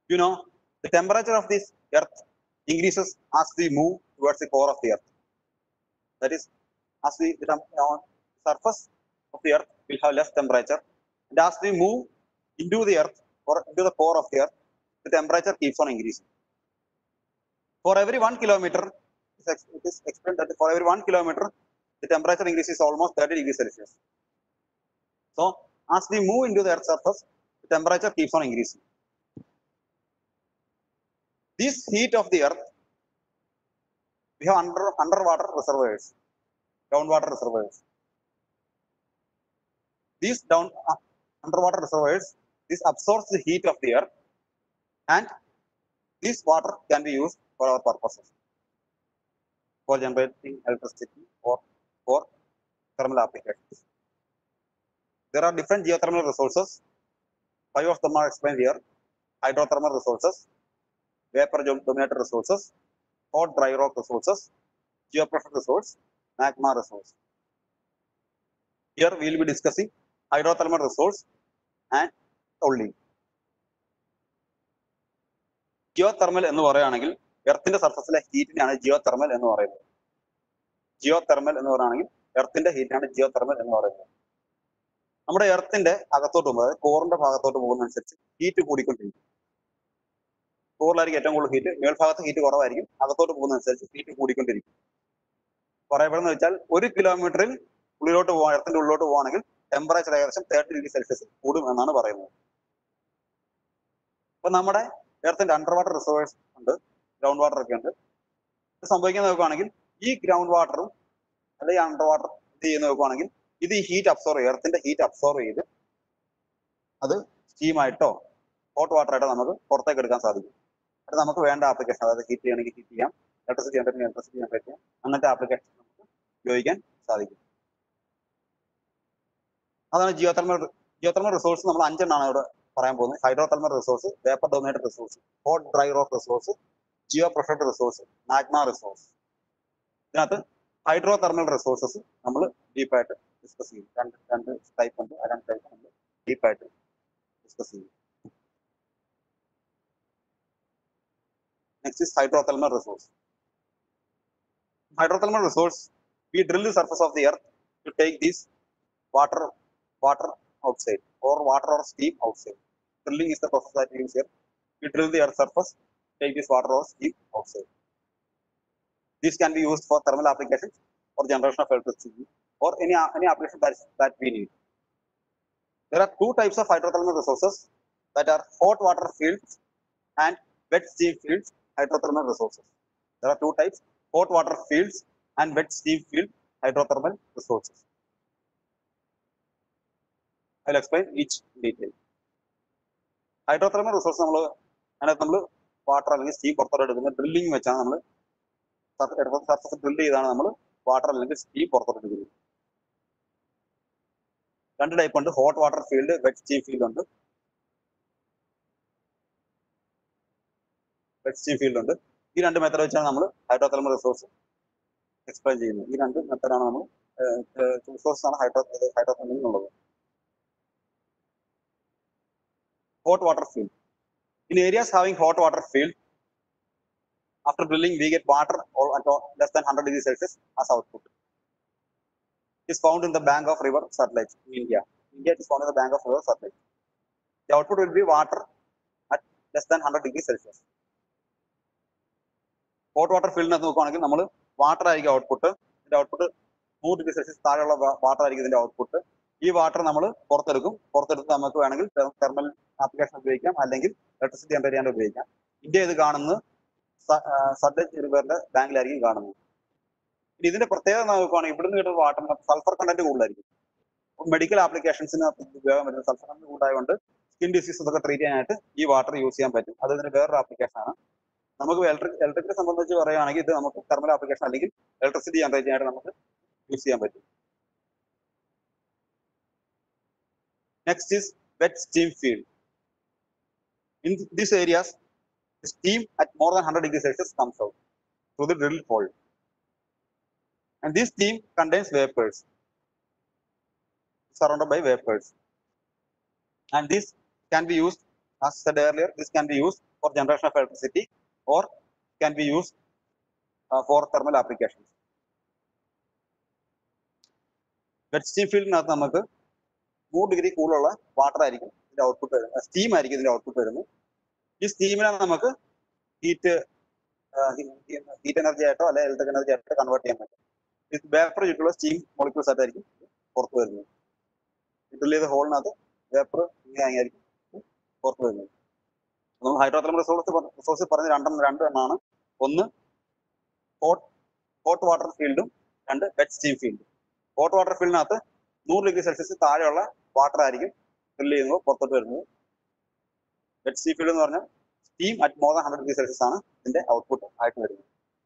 You know, the temperature of this earth increases as we move towards the core of the earth. That is, as the surface of the earth will have less temperature, and as we move into the earth or into the core of the earth, the temperature keeps on increasing. For every 1 kilometer, it is explained that for every 1 kilometer, the temperature increases almost 30 degrees Celsius. So, as we move into the earth's surface, the temperature keeps on increasing. This heat of the earth, we have underwater reservoirs, groundwater reservoirs. These underwater reservoirs, this absorbs the heat of the earth, and this water can be used for our purposes, for generating electricity or for thermal applications. There are different geothermal resources. 5 of them are explained here: hydrothermal resources, vapor dominated resources, hot dry rock resources, geopressure resource, magma resource. Here we will be discussing hydrothermal resource and only. Geothermal എന്ന് പറയുകയാണെങ്കിൽ എർത്തിന്റെ സർഫസിലെ ഹീറ്റിനാണ് geothermal എന്ന് പറയുന്നത്. Geothermal എന്ന് പറയുകയാണെങ്കിൽ എർത്തിന്റെ ഹീറ്റാണ് geothermal എന്ന് പറയുന്നത്. നമ്മുടെ എർത്തിന്റെ അകത്തോട്ട് പോകുമ്പോൾ, കോറിന്റെ ഭാഗത്തോട്ട് പോകുന്നതനുസരിച്ച് ഹീറ്റ് കൂടിക്കൊണ്ടിരിക്കും. കോറിലായിരിക്കും ഏറ്റവും കൂടുതൽ ഹീറ്റ്, മേൽഭാഗത്ത് ഹീറ്റ് കുറവായിരിക്കും, അകത്തോട്ട് പോകുന്നതനുസരിച്ച് ഹീറ്റ് കൂടിക്കൊണ്ടിരിക്കും. പറയപ്പെടുന്നത് വെച്ചാൽ 1 കിലോമീറ്ററിൽ ഉള്ളിലോട്ട് പോകാൻ, എർത്തിന്റെ ഉള്ളിലോട്ട് പോകുകയാണെങ്കിൽ ടെമ്പറേച്ചർ ഏകദേശം 30 ഡിഗ്രി സെൽഷ്യസ് കൂടും എന്നാണ് പറയുന്നത്. അപ്പൊ നമ്മുടെ എർത്തിന്റെ അണ്ടർ വാട്ടർ റിസർവേഴ്സ് ഉണ്ട്, ഗ്രൗണ്ട് വാട്ടർ ഒക്കെ ഉണ്ട്. ഇത് സംഭവിക്കുന്നത് നോക്കുകയാണെങ്കിൽ ഈ ഗ്രൗണ്ട് വാട്ടറും അല്ലെങ്കിൽ അണ്ടർ വാട്ടർ ഇത് ചെയ്യുന്ന നോക്കുകയാണെങ്കിൽ ഇത് ഈ ഹീറ്റ് അബ്സോർവ് ചെയ്യും, എർത്തിന്റെ ഹീറ്റ് അബ്സോർവ് ചെയ്ത് അത് സ്റ്റീമായിട്ടോ ഹോട്ട് വാട്ടർ ആയിട്ടോ നമുക്ക് പുറത്തേക്ക് എടുക്കാൻ സാധിക്കും. അത് നമുക്ക് വേണ്ട ആപ്ലിക്കേഷൻ, അതായത് ഹീറ്റ് ചെയ്യണമെങ്കിൽ ഹീറ്റ് ചെയ്യാം, ഇലക്ട്രിസിറ്റി ജനറേറ്റ് ചെയ്യാം, അങ്ങനത്തെ ആപ്ലിക്കേഷൻ നമുക്ക് ഉപയോഗിക്കാൻ സാധിക്കും. അതാണ് ജിയോതെർമൽ റിസോഴ്സ്. നമ്മൾ 5 ഇവിടെ പറയാൻ പോകുന്നത്: hydrothermal resource, vapour dominated resource, hot dry rock resource, geopressured resource, magma resource. ഇതിനകത്ത് ഹൈഡ്രോതെർമൽ റിസോഴ്സസ് നമ്മൾ ഡീപ്പായിട്ട് ഡിസ്കസ് ചെയ്യും. രണ്ട് ടൈപ്പ് ഉണ്ട്, ആ 2 ടൈപ്പ് നമ്മൾ ഡീപ്പായിട്ട് ഡിസ്കസ് ചെയ്യും. Next is hydrothermal resource. Hydrothermal resource, we drill the surface of the earth to take this water outside, or water or steam outside. Drilling is the process that we use here. We drill the earth surface, take this water or steam outside. This can be used for thermal applications or generation of electricity or any application that we need. There are 2 types of hydrothermal resources, that are hot water fields and wet steam fields hydrothermal resources. There are 2 types: hot water fields and wet steam field hydrothermal resources. I will explain each in detail. Hydrothermal resource നമ്മൾ water അല്ലെങ്കിൽ steam പുറത്തോട്ട് എടുക്കുന്നത് drilling വെച്ചാണ്. നമ്മൾ surface drill ചെയ്താണ് നമ്മൾ water അല്ലെങ്കിൽ steam പുറത്തോട്ട് എടുക്കുന്നത്. 2 ടൈപ്പ് ഉണ്ട്: hot water field, wet steam field ഉണ്ട്. ഈ 2 മെത്തേഡ് വെച്ചാണ് നമ്മൾ ഹൈഡ്രോതെർമൽ റിസോഴ്സ് എക്സ്പ്ലെയിൻ ചെയ്യുന്നത്. ഈ 2 മെത്തേഡാണ് നമ്മൾ റിസോഴ്സ് ആണ് ഹൈഡ്രോതെർമൽ എന്നുള്ളത്. Hot water field. In areas having hot water field, after drilling we get water at less than 100 degrees Celsius as output. It is found in the bank of river Satluj in India. It is found in the bank of river Satluj. The output will be water at less than 100 degrees Celsius. Hot water field നോക്കുകയാണെങ്കിൽ നമ്മൾ water ആയിരിക്കും output. ഇതിന്റെ output 100 degree Celsius താഴെയുള്ള water ആയിരിക്കും ഇതിന്റെ output. ഈ water നമ്മൾ പുറത്തെടുത്ത് നമുക്ക് വേണമെങ്കിൽ തെർമൽ ആപ്ലിക്കേഷൻ ഉപയോഗിക്കാം, അല്ലെങ്കിൽ ഇലക്ട്രിസിറ്റി ജനറേറ്റ് ചെയ്യാൻ ഉപയോഗിക്കാം. ഇന്ത്യ ഇത് കാണുന്നത് സത്ലജ് റിവറിന്റെ ബാങ്കിലായിരിക്കും കാണുന്നത്. ഇതിന്റെ പ്രത്യേകത നോക്കുകയാണെങ്കിൽ ഇവിടുന്ന് കിട്ടുന്ന വാട്ടറിന് സൾഫർ കണ്ടന്റ് കൂടുതലായിരിക്കും. മെഡിക്കൽ ആപ്ലിക്കേഷൻസിന് ഉപയോഗം വരുന്ന സൾഫർ കണ്ടന്റ് കൂടുതലായതുകൊണ്ട് സ്കിൻ ഡിസീസ് ഒക്കെ ട്രീറ്റ് ചെയ്യാനായിട്ട് ഈ വാട്ടർ യൂസ് ചെയ്യാൻ പറ്റും. അത് ഇതിന്റെ വേറൊരു ആപ്ലിക്കേഷൻ ആണ്. നമുക്ക് ഇലക്ട്രിസിനെ സംബന്ധിച്ച് പറയുകയാണെങ്കിൽ ഇത് നമുക്ക് തെർമൽ ആപ്ലിക്കേഷൻ അല്ലെങ്കിൽ ഇലക്ട്രിസിറ്റി ജനറേറ്റ് ചെയ്യാനായിട്ട് നമുക്ക് യൂസ് ചെയ്യാൻ പറ്റും. Next is wet steam field. In these areas, the steam at more than 100 degrees Celsius comes out through the drill hole, and this steam contains vapors, surrounded by vapors, and this can be used As said earlier, this can be used for generation of electricity or can be used for thermal applications. Wet steam ഫീൽഡിനകത്ത് നമുക്ക് 3 degree കൂടുതലുള്ള water ആയിരിക്കും ഇതിന്റെ output വരുന്നത്, steam ആയിരിക്കും ഇതിന്റെ output വരുന്നത്. ഈ സ്റ്റീമിനെ നമുക്ക് ഹീറ്റ് എനർജി ആയിട്ടോ അല്ലെങ്കിൽ ഇലക്ട്രിക് എനർജി ആയിട്ടോ കൺവേർട്ട് ചെയ്യാൻ പറ്റും. ഇത് വേപ്പർ ചുറ്റുള്ള സ്റ്റീം മോളിക്യൂൾസ് ആയിട്ടായിരിക്കും പുറത്തു വരുന്നത്. ഡ്രിൽ ചെയ്ത ഹോളിനകത്ത് വേപ്പർ ഇങ്ങനെ ആയിരിക്കും പുറത്തു വരുന്നത്. നമ്മൾ ഹൈഡ്രോതെർമൽ റിസോഴ്സ് പറഞ്ഞ രണ്ടെണ്ണമാണ്. ഒന്ന് ഹോട്ട് വാട്ടർ ഫീൽഡും രണ്ട് വെറ്റ് സ്റ്റീം ഫീൽഡും. ഹോട്ട് വാട്ടർ ഫീൽഡിനകത്ത് 100 ഡിഗ്രി സെൽഷ്യസ് താഴെയുള്ള വാട്ടർ ആയിരിക്കും ഡ്രിൽ ചെയ്യുമ്പോൾ പുറത്തോട്ട് വരുന്നത്. വെറ്റ് സ്റ്റീം ഫീൽഡ് എന്ന് പറഞ്ഞാൽ steam at more than 100 degree Celsius ആണ് ഇതിന്റെ ഔട്ട്പുട്ട് ആയിട്ട് വരുന്നത്.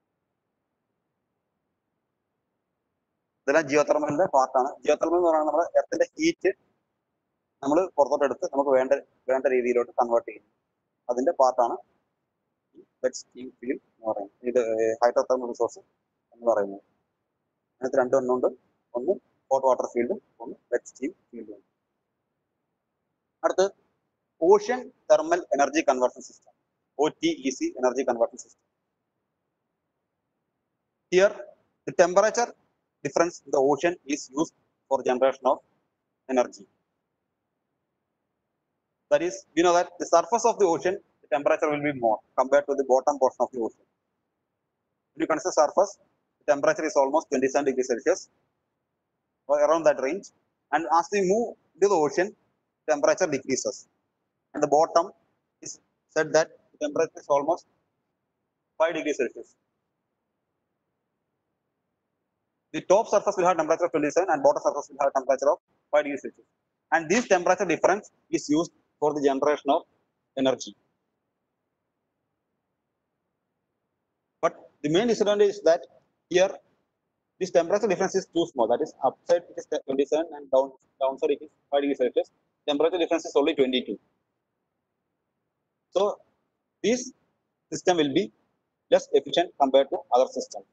ഇതെല്ലാം ജിയോതെർമലിന്റെ പാർട്ടാണ്. ജിയോതെർമൽ എന്ന് പറയുന്നത് നമ്മുടെ എർത്തിന്റെ ഹീറ്റ് നമ്മൾ പുറത്തോട്ട് എടുത്ത് നമുക്ക് വേണ്ട രീതിയിലോട്ട് കൺവേർട്ട് ചെയ്യും. അതിന്റെ പാർട്ടാണ് വെറ്റ് സ്റ്റീം ഫീൽഡ് എന്ന് പറയുന്നത്. ഇത് ഹൈഡ്രോതെർമൽ റിസോഴ്സ് എന്ന് പറയുന്നത്. അതിനകത്ത് രണ്ടെണ്ണം ഉണ്ട്. ഒന്ന് ഹോട്ട് വാട്ടർ ഫീൽഡും ഒന്ന് വെറ്റ് സ്റ്റീം ഫീൽഡും. അടുത്ത് ocean thermal energy conversion system, OTEC energy conversion system. Here the temperature difference in the ocean is used for generation of energy. That is, we know that the surface of the ocean, the temperature will be more compared to the bottom portion of the ocean. When you consider surface, the temperature is almost 27 degrees Celsius or around that range. And as we move to the ocean, temperature decreases. And the bottom is said that the temperature is almost 5 degrees Celsius. The top surface will have temperature of 27 and bottom surface will have temperature of 5 degrees Celsius. And this temperature difference is used for the generation of energy. But the main disadvantage is that here this temperature difference is too small. That is, upside it is 27 and downside it is 5 degrees Celsius. Temperature difference is only 22. So this system will be less efficient compared to other systems.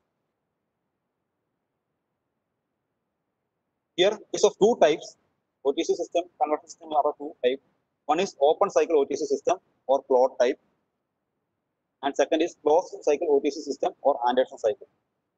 Here is of two types. OTC system, conversion system are of two types. One is open cycle OTC system or plot type, and second is closed cycle OTC system or Anderson cycle.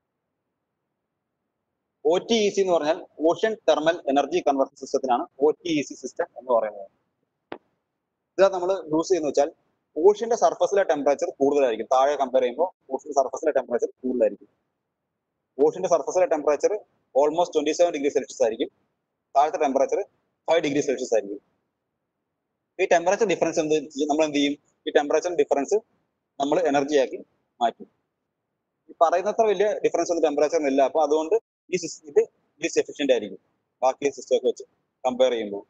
OTEC എന്ന് പറഞ്ഞാൽ ocean thermal energy conversion സിസ്റ്റത്തിനാണ് OTEC system എന്ന് പറയുന്നത്. ഇത് നമ്മൾ use ചെയ്യുന്ന വെച്ചാൽ ഓഷ്യന്റെ സർഫസിലെ ടെമ്പറേച്ചർ കൂടുതലായിരിക്കും. താഴെ കമ്പയർ ചെയ്യുമ്പോൾ ഓഷ്യന്റെ സർഫസിലെ ടെമ്പറേച്ചർ കൂടുതലായിരിക്കും. ഓഷ്യന്റെ സർഫസിലെ ടെമ്പറേച്ചർ ഓൾമോസ്റ്റ് 27 ഡിഗ്രി സെൽഷ്യസ് ആയിരിക്കും. താഴത്തെ ടെമ്പറേച്ചർ 5 ഡിഗ്രി സെൽഷ്യസ് ആയിരിക്കും. ഈ ടെമ്പറേച്ചർ ഡിഫറൻസ് നമ്മൾ എന്ത് ചെയ്യും? ഈ ടെമ്പറേച്ചർ ഡിഫറൻസ് നമ്മൾ എനർജി ആക്കി മാറ്റും. ഈ പറയുന്നത്ര വലിയ ഡിഫറൻസ് ഒന്നും ടെമ്പറേച്ചറിന് ഇല്ല. അപ്പൊ അതുകൊണ്ട് ഈ സിസ്റ്റം ഇത് ലീസ്റ്റ് എഫിഷ്യന്റ് ആയിരിക്കും ബാക്കി സിസ്റ്റം ഒക്കെ വെച്ച് കമ്പയർ ചെയ്യുമ്പോൾ.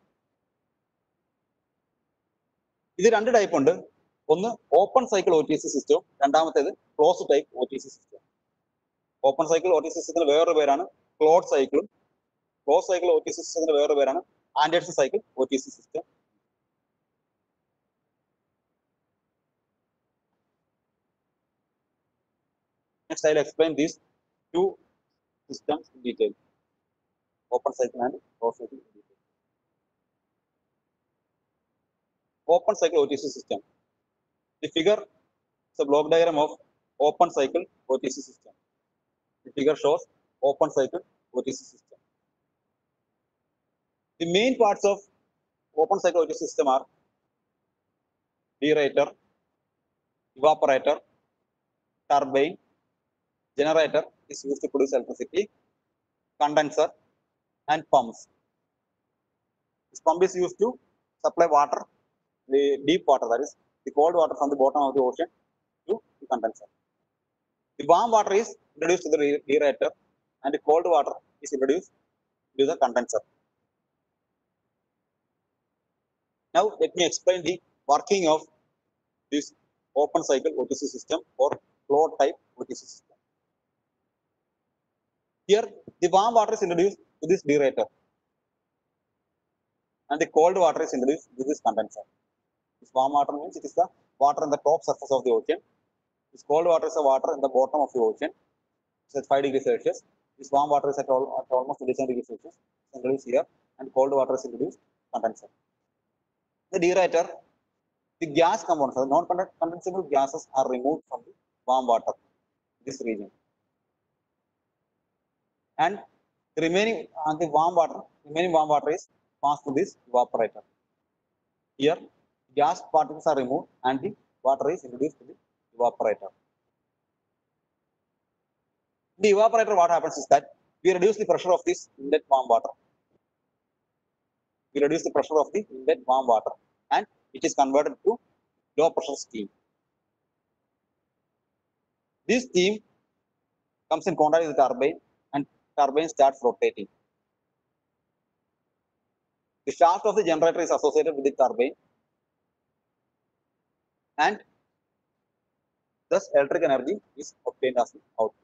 ഇത് രണ്ട് ടൈപ്പ് ഉണ്ട്. ഒന്ന് ഓപ്പൺ സൈക്കിൾ OTC സിസ്റ്റവും രണ്ടാമത്തേത് closed type OTC system. Open cycle OTC സിസ്റ്റത്തിന് വേറൊരു പേരാണ് ക്ലോസ്ഡ് സൈക്കിളും, ക്ലോസ് സൈക്കിൾ OTC സിസ്റ്റത്തിന് വേറൊരു പേരാണ് Anderson cycle OTC system. Next, I will explain these two systems in detail. Open cycle and closed cycle in detail. Open cycle OTC system. The figure is a block diagram of open cycle OTC system. The figure shows open cycle OTC system. The main parts of open cycle OTC system are deaerator, evaporator, turbine, generator is used to produce electricity, condenser, and pumps. This pump is used to supply water, the deep water, that is the cold water from the bottom of the ocean to the condenser. The warm water is introduced to the deaerator and the cold water is introduced to the condenser. Now let me explain the working of this open cycle OTC system or flow type OTC system. Here the warm water is introduced to this deaerator and the cold water is introduced to this condenser. This warm water means it is the water on the top surface of the ocean. This cold water is the water in the bottom of the ocean. It's at 5 degrees Celsius. This warm water is at almost 27 degrees Celsius. It's introduced here, and cold water is introduced condenser. The deaerator the gas components, the non-condensable gases are removed from the warm water, this region. And the remaining remaining warm water is passed to this evaporator. Here, gas particles are removed and the water is introduced to the evaporator. The evaporator, what happens is that we reduce the pressure of this inlet warm water. We reduce the pressure of the inlet warm water and it is converted to low pressure steam. This steam comes in contact with the turbine and turbine starts rotating. The shaft of the generator is associated with the turbine and thus electric energy is obtained as the output.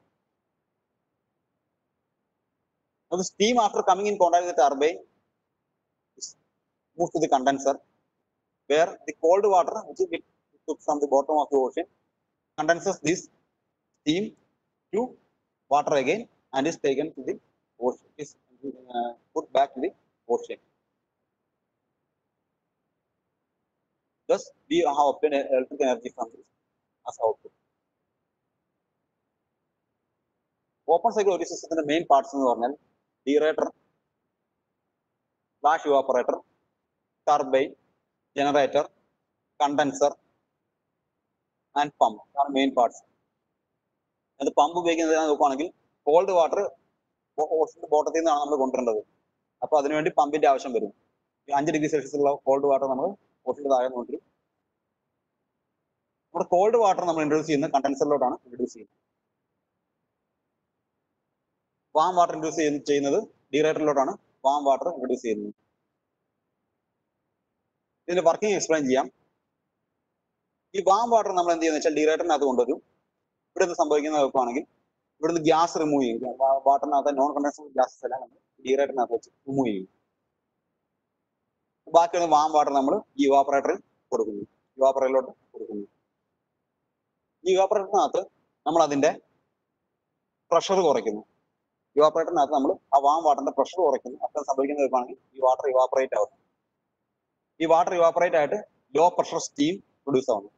Now the steam, after coming in contact with the turbine, is moved to the condenser, where the cold water which is took from the bottom of the ocean condenses this steam to water again and is taken to the ocean, is put back to the ocean. Thus, we have obtained electric energy from this as output. Open cycle OT system main parts എന്ന് പറഞ്ഞാൽ deaerator, flash evaporator, turbine, generator, condenser and pump are main parts. അത് pump ഉപയോഗിക്കുന്നത് നോക്കുകയാണെങ്കിൽ called water ഓഷന്റെ ബോട്ടത്തിൽ നിന്നാണ് നമ്മൾ കൊണ്ടുവരേണ്ടത്. അപ്പൊ അതിനുവേണ്ടി പമ്പിന്റെ ആവശ്യം വരും. 5 ഡിഗ്രി സെൽഷ്യസിലുള്ള കോൾഡ് വാട്ടർ നമ്മൾ ഓഷന്റെ താഴെ കൊണ്ടുവരും. നമ്മുടെ കോൾഡ് വാട്ടർ നമ്മൾ ഇൻട്രൊഡ്യൂസ് ചെയ്യുന്നത് കണ്ടൻസറിലോട്ടാണ് ഇൻട്രൊഡ്യൂസ് ചെയ്യുന്നത്. വാം വാട്ടർ ഇൻട്രൊഡ്യൂസ് ചെയ്യുന്നത് ഡീറേറ്ററിലോട്ടാണ് വാം വാട്ടർ ഇൻട്രൊഡ്യൂസ് ചെയ്യുന്നത്. ഇതിന്റെ വർക്കിംഗ് എക്സ്പ്ലെയിൻ ചെയ്യാം. ഈ വാം വാട്ടർ നമ്മൾ എന്ത് ചെയ്യുന്നത് വെച്ചാൽ ഡീറേറ്ററിനകത്ത് കൊണ്ടുവരും. ഇവിടെ നിന്ന് സംഭവിക്കുന്നത് നോക്കുകയാണെങ്കിൽ ഇവിടുന്ന് ഗ്യാസ് റിമൂവ് ചെയ്യും. വാട്ടറിനകത്ത് നോൺ കണ്ടൻസബിൾ ഗ്യാസസ് എല്ലാം നമ്മൾ ഡീറേറ്ററിനകത്ത് വെച്ച് റിമൂവ് ചെയ്യും. ബാക്കിയുള്ള വാം വാട്ടർ നമ്മൾ ഈ ഇവാപ്പറേറ്ററിൽ കൊടുക്കുന്നു, ഇവാപ്പറേറ്ററിലോട്ട് കൊടുക്കുന്നു. ഈ ഇവാപ്പറേറ്ററിനകത്ത് നമ്മൾ അതിന്റെ പ്രഷർ കുറയ്ക്കുന്നു. ഇവാപ്പറേറ്ററിനകത്ത് നമ്മൾ ആ വാം വാട്ടറിന്റെ പ്രഷർ കുറയ്ക്കുന്നു. അപ്പോൾ സംഭവിക്കുന്നത് നോക്കുകയാണെങ്കിൽ ഈ വാട്ടർ ഇവാപ്പറേറ്റ് ആവുന്നു. ഈ വാട്ടർ ഇവാപ്പറേറ്റ് ആയിട്ട് ലോ പ്രഷർ സ്റ്റീം പ്രൊഡ്യൂസ് ആവുന്നു.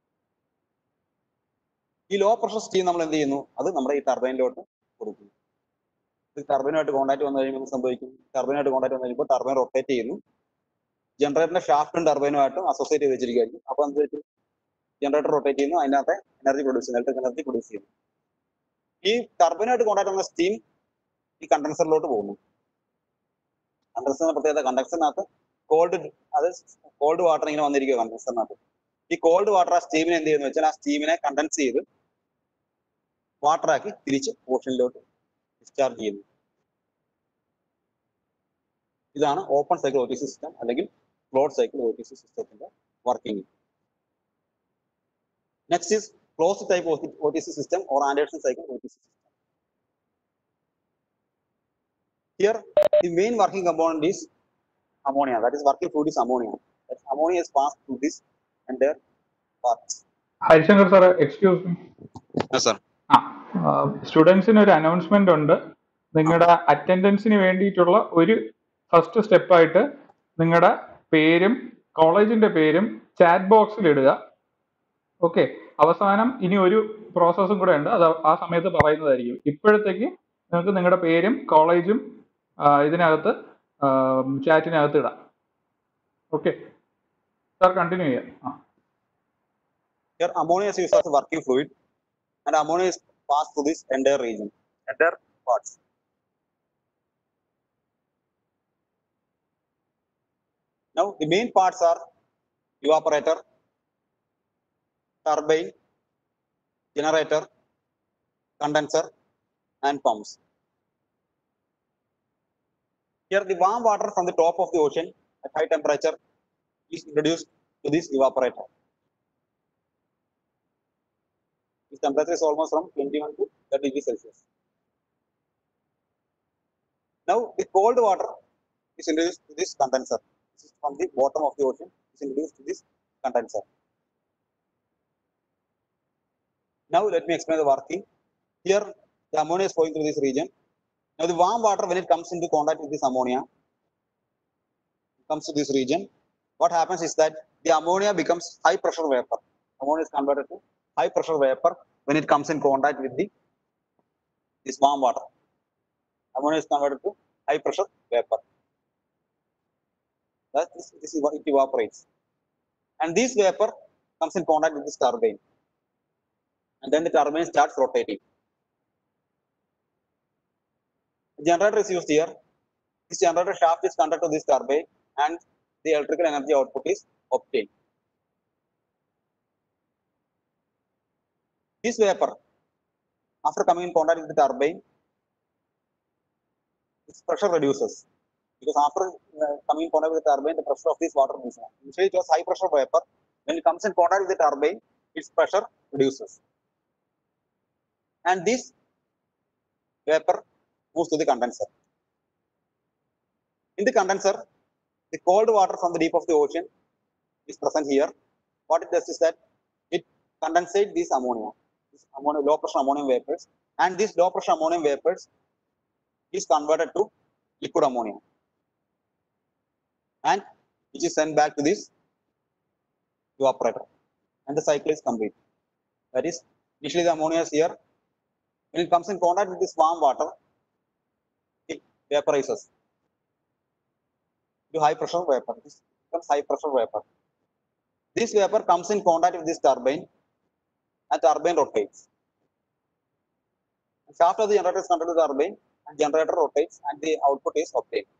ഈ ലോ പ്രഷർ സ്റ്റീം നമ്മൾ എന്ത് ചെയ്യുന്നു, അത് നമ്മുടെ ഈ ടർബൈനിലോട്ട് കൊടുക്കുന്നു. ഇത് ടർബൈനുമായിട്ട് കോൺടാക്ട് വന്നു കഴിയുമ്പോൾ സംഭവിക്കും, ടർബൈനുമായിട്ട് കോൺടാക്ട് വന്നു കഴിയുമ്പോൾ ടർബൈൻ റൊട്ടേറ്റ് ചെയ്യുന്നു. ജനറേറ്ററിന്റെ ഷാഫ്റ്റും ടർബൈനുമായിട്ടും അസോസിയേറ്റ് ചെയ്ത് വെച്ചിരിക്കുകയായിരിക്കും. അപ്പോൾ അനുസരിച്ച് ജനറേറ്റർ റൊട്ടേറ്റ് ചെയ്യുന്നു, അതിനകത്തെ എനർജി പ്രൊഡ്യൂസ് ചെയ്യുന്നു, ഇലക്ട്രിക് എനർജി പ്രൊഡ്യൂസ് ചെയ്യുന്നു. ഈ ടർബൈനുമായിട്ട് കോൺടാക്ട് വന്ന സ്റ്റീം ഈ കണ്ടൻസറിലോട്ട് പോകുന്നു. കണ്ടൻസറിന്റെ പ്രത്യേകത, കണ്ടൻസറിനകത്ത് കോൾഡ് വാട്ടർ ഇങ്ങനെ വന്നിരിക്കുക കണ്ടൻസറിനകത്ത്. ഈ കോൾഡ് വാട്ടർ ആ സ്റ്റീമിനെ എന്ത് ചെയ്യുന്നു വെച്ചാൽ ആ സ്റ്റീമിനെ കണ്ടൻസ് ചെയ്ത് വാട്ടറാക്കി തിരിച്ച് ഓഷനിലോട്ട് ഡിസ്ചാർജ് ചെയ്യുന്നു. ഇതാണ് ഓപ്പൺ സൈക്കിൾ OTC സിസ്റ്റം അല്ലെങ്കിൽ ക്ലോസ്ഡ് സൈക്കിൾ OTC സിസ്റ്റത്തിന്റെ working. Next is closed type OTC system or Anderson cycle OTC system. Here the main working component is ammonia, that is working fluid is ammonia. That ammonia is passed through this and their parts. Harishankar sir, excuse me. Yes sir. സ്റ്റുഡൻസിന് ഒരു announcement ഉണ്ട്. നിങ്ങളുടെ അറ്റൻഡൻസിന് വേണ്ടിയിട്ടുള്ള ഒരു first സ്റ്റെപ്പായിട്ട് നിങ്ങളുടെ പേരും കോളേജിന്റെ പേരും ചാറ്റ് ബോക്സിൽ ഇടുക. ഓക്കെ, അവസാനം ഇനി ഒരു പ്രോസസ്സും കൂടെ ഉണ്ട്, അത് ആ സമയത്ത് പറയുന്നതായിരിക്കും. ഇപ്പോഴത്തേക്ക് നിങ്ങൾക്ക് നിങ്ങളുടെ പേരും കോളേജും ഇതിനകത്ത് ചാറ്റിനകത്ത് ഇടാം. ഓക്കെ സാർ, കണ്ടിന്യൂ ചെയ്യാം. Here ammonia is used as a working fluid and ammonia is passed through this entire region, entire parts. Now the main parts are evaporator, turbine, generator, condenser and pumps. Here the warm water from the top of the ocean at high temperature is introduced to this evaporator. This temperature is almost from 21 to 30 degrees Celsius. Now the cold water is introduced to this condenser. This is from the bottom of the ocean, is introduced to this condenser. Now let me explain the working. Here the ammonia is flowing through this region. Now the warm water, when it comes into contact with this ammonia, comes to this region, what happens is that the ammonia becomes high pressure vapor. Ammonia is converted to high pressure vapor when it comes in contact with this warm water. Ammonia is converted to high pressure vapor. That this it evaporates, and this vapor comes in contact with this turbine, and then the turbine starts rotating. The generator is used here. This generator shaft is connected to this turbine, and the electrical energy output is obtained. This vapor, after coming in contact with the turbine, its pressure reduces, because after coming in contact with the turbine, the pressure of this water reduces. Initially, it was high pressure vapor. When it comes in contact with the turbine, its pressure reduces, and this vapor moves to the condenser. In the condenser, the cold water from the deep of the ocean is present here. What it does is that it condensates this ammonia, low pressure ammonium vapors, and these low pressure ammonium vapors is converted to liquid ammonia, and which is sent back to this evaporator, and the cycle is complete. That is, initially the ammonia is here. When it comes in contact with this warm water, it vaporizes to high pressure vapor. This becomes high pressure vapor. This vapor comes in contact with this turbine, and turbine rotates. And shaft of the generator is connected to the turbine, and generator rotates, and the output is obtained.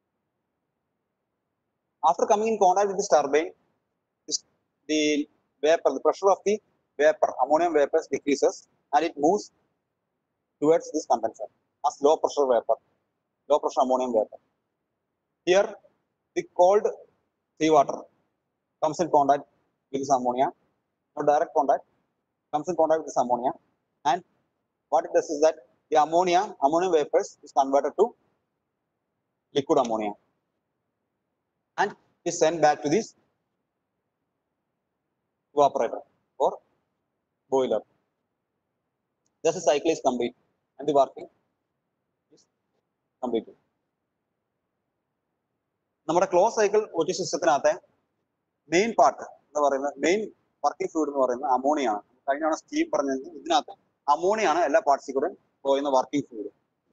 After coming in contact with this turbine, the vapor, the pressure of the vapor, ammonium vapors decreases, and it moves towards this condenser as low pressure vapor, low pressure ammonium vapor. Here, the cold seawater comes in contact with this ammonia, no direct contact, comes in contact with this ammonia, and what it does is that the ammonium vapors is converted to liquid ammonia, and is sent back to this evaporator or boiler. Thus the cycle is complete, and the working is completed. നമ്മുടെ close cycle OT സിസ്റ്റത്തിനകത്തെ main part എന്ന് പറയുന്നത്, main working fluid എന്ന് പറയുന്നത് ammonia ആണ്. കഴിഞ്ഞ തവണ steam പറഞ്ഞത് ഇതിനകത്ത് അമോണിയ ആണ് എല്ലാ പാർട്സിൽ കൂടെ പോയുന്ന വർക്കിംഗ് ഫ്ലൂയിഡ്.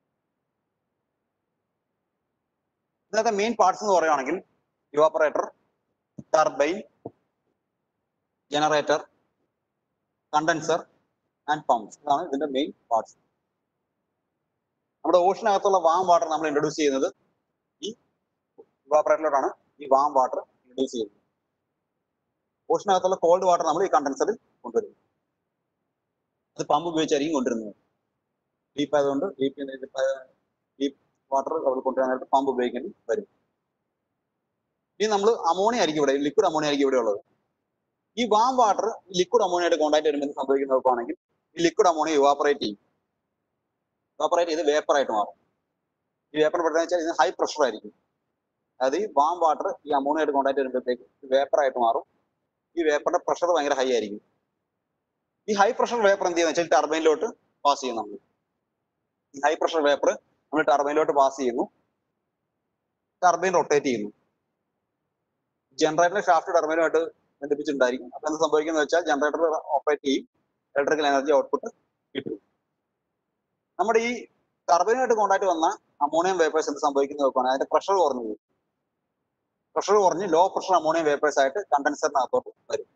ഇതിനകത്തെ മെയിൻ പാർട്സ് എന്ന് പറയുകയാണെങ്കിൽ evaporator, turbine, generator, condenser and pumps. ഇതാണ് ഇതിന്റെ മെയിൻ പാർട്സ്. നമ്മുടെ ഓഷനകത്തുള്ള വാം വാട്ടർ നമ്മൾ ഇൻട്രൊഡ്യൂസ് ചെയ്യുന്നത് ഈ ഇവാപ്പറേറ്ററിലോട്ടാണ്. ഈ വാം വാട്ടർ ഇൻട്രൊഡ്യൂസ് ചെയ്യുന്നത്. ഓഷനകത്തുള്ള കോൾഡ് വാട്ടർ നമ്മൾ ഈ കണ്ടൻസറിൽ കൊണ്ടുവരും. അത് പമ്പ് ഉപയോഗിച്ചായിരിക്കും കൊണ്ടുവരുന്നത്. ഡീപ്പ് ആയതുകൊണ്ട് ഡീപ്പ് വാട്ടർ അവർ കൊണ്ടുവരാനായിട്ട് പമ്പ് ഉപയോഗിക്കേണ്ടി വരും. ഇനി നമ്മൾ അമോണിയ ആയിരിക്കും ഇവിടെ, ലിക്വിഡ് അമോണിയ ആയിരിക്കും ഇവിടെ ഉള്ളത്. ഈ വാം വാട്ടർ ലിക്വിഡ് അമോണിയായിട്ട് കോൺടാക്ട് വരുമ്പോൾ സംഭവിക്കുന്ന നോക്കുകയാണെങ്കിൽ ഈ ലിക്വിഡ് അമോണിയ ഇവാപ്പറേറ്റ് ചെയ്യും. ഇവാപ്പറേറ്റ് ചെയ്ത് വേപ്പറായിട്ട് മാറും. ഈ വേപ്പർ പെട്ടെന്ന് വെച്ചാൽ ഇത് ഹൈ പ്രഷർ ആയിരിക്കും. അതായത് ഈ വാം വാട്ടർ ഈ അമോണിയായിട്ട് കോൺടാക്ട് വരുമ്പോഴത്തേക്ക് വേപ്പറായിട്ട് മാറും. ഈ വേപ്പറിന്റെ പ്രഷർ ഭയങ്കര ഹൈ ആയിരിക്കും. ഈ ഹൈ പ്രഷർ വേപ്പർ എന്ത് ചെയ്യുന്ന വെച്ചാൽ ടർബൈനിലോട്ട് പാസ് ചെയ്യും. നമ്മൾ ഈ ഹൈ പ്രഷർ വേപ്പർ നമ്മൾ ടർബൈനിലോട്ട് പാസ് ചെയ്യുന്നു. ടർബൈൻ റൊട്ടേറ്റ് ചെയ്യുന്നു. ജനറേറ്ററിന്റെ ഷാഫ്റ്റ് ടർബൈനുമായിട്ട് ബന്ധിപ്പിച്ചിട്ടുണ്ടായിരിക്കും. അപ്പൊ എന്ത് സംഭവിക്കുന്നത് വെച്ചാൽ ജനറേറ്റർ ഓപ്പറേറ്റ് ചെയ്യും, ഇലക്ട്രിക്കൽ എനർജി ഔട്ട്പുട്ട് കിട്ടും. നമ്മുടെ ഈ ടർബൈനുമായിട്ട് കോൺടാക്ട് വന്ന അമോണിയം വേപ്പേഴ്സ് എന്ത് സംഭവിക്കുന്നത് നോക്കുകയാണെങ്കിൽ അതിന്റെ പ്രഷർ കുറഞ്ഞു പോകും. പ്രഷർ കുറഞ്ഞ് ലോ പ്രഷർ അമോണിയം വേപ്പേഴ്സ് ആയിട്ട് കണ്ടൻസറിനകത്തോട്ട് വരും.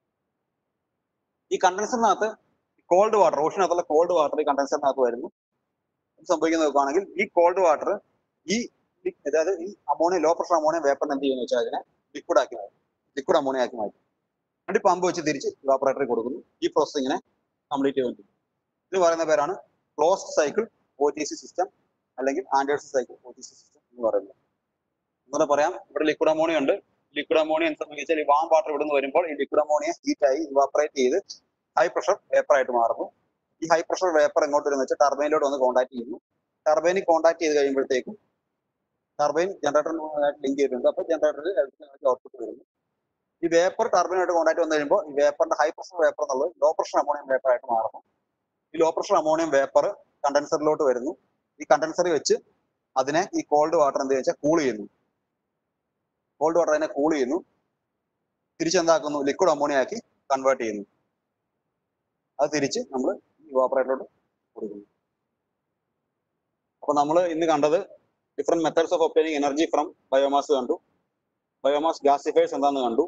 ഈ കണ്ടൻസറിനകത്ത് കോൾഡ് വാട്ടർ, ഓഷനകത്തുള്ള കോൾഡ് വാട്ടർ ഈ കണ്ടൻസറിനകത്ത് വരുന്നു. എന്ത് സംഭവിക്കുന്നത് നോക്കുകയാണെങ്കിൽ ഈ കോൾഡ് വാട്ടർ അതായത് ഈ അമോണിയ ലോ പ്രഷർ അമോണിയം വേപ്പറിന് എന്ത് ചെയ്യുന്നു വെച്ചാൽ അതിനെ ലിക്വിഡ് അമോണിയ ആക്കി മാറ്റും. എന്നിട്ട് പമ്പ് വെച്ച് തിരിച്ച് ഇവാപ്പറേറ്ററിൽ കൊടുക്കുന്നു. ഈ പ്രോസസ് ഇങ്ങനെ കംപ്ലീറ്റ് ചെയ്യുന്നു. ഇത് പറയുന്ന പേരാണ് ക്ലോസ്ഡ് സൈക്കിൾ OTC സിസ്റ്റം അല്ലെങ്കിൽ ആൻഡേഴ്സൺ സൈക്കിൾ OTC സിസ്റ്റം എന്ന് പറയുന്നത്. ഒന്നുകൂടെ പറയാം, ഇവിടെ ലിക്വിഡ് അമോണിയ ഉണ്ട്. ലിക്വിഡ് അമോണിയ എന്ന് സംബന്ധിച്ചാൽ ഈ വാം വാട്ടർ ഇവിടെ നിന്ന് വരുമ്പോൾ ഈ ലിക്വിഡ് അമോണിയ ഹീറ്റായി ഇവാപ്പറേറ്റ് ചെയ്ത് ഹൈ പ്രഷർ വേപ്പർ ആയിട്ട് മാറുന്നു. ഈ ഹൈ പ്രഷർ വേപ്പർ എങ്ങോട്ട് വരുന്ന വെച്ചാൽ ടർബൈനിലോട്ട് വന്ന് കോൺടാക്ട് ചെയ്യുന്നു. ടർബൈനിൽ കോൺടാക്ട് ചെയ്ത് കഴിയുമ്പോഴത്തേക്കും ടർബൈൻ ജനറേറ്ററിനായിട്ട് ലിങ്ക് ചെയ്തിട്ടുണ്ട്. അപ്പോൾ ജനറേറ്ററിൽ ഇലക്ട്രിക്കൽ ഔട്ട്പുട്ട് വരുന്നു. ഈ വേപ്പർ ടർബൈനായിട്ട് കോൺടാക്ട് വന്നു കഴിയുമ്പോൾ ഈ വേപ്പറിന്റെ ഹൈ പ്രഷർ വേപ്പർ എന്നുള്ളത് ലോ പ്രഷർ അമോണിയം വേപ്പർ ആയിട്ട് മാറുന്നു. ഈ ലോ പ്രഷർ അമോണിയം വേപ്പർ കണ്ടൻസറിലോട്ട് വരുന്നു. ഈ കണ്ടൻസറിൽ വെച്ച് അതിനെ ഈ കോൾഡ് വാട്ടർ എന്ത് വെച്ചാൽ കൂൾ ചെയ്യുന്നു. കോൾഡ് വാട്ടർ അതിനെ കൂൾ ചെയ്യുന്നു. തിരിച്ചെന്താക്കുന്നു, ലിക്വിഡ് അമോണിയ ആക്കി കൺവേർട്ട് ചെയ്യുന്നു. അത് തിരിച്ച് നമ്മൾ ഇവാപ്പറേറ്ററിലോട്ട് കൊടുക്കുന്നു. അപ്പൊ നമ്മൾ ഇന്ന് കണ്ടത് different methods of obtaining energy from biomass കണ്ടു, ബയോമാസ് ഗ്യാസിഫയേഴ്സ് എന്താണെന്ന് കണ്ടു,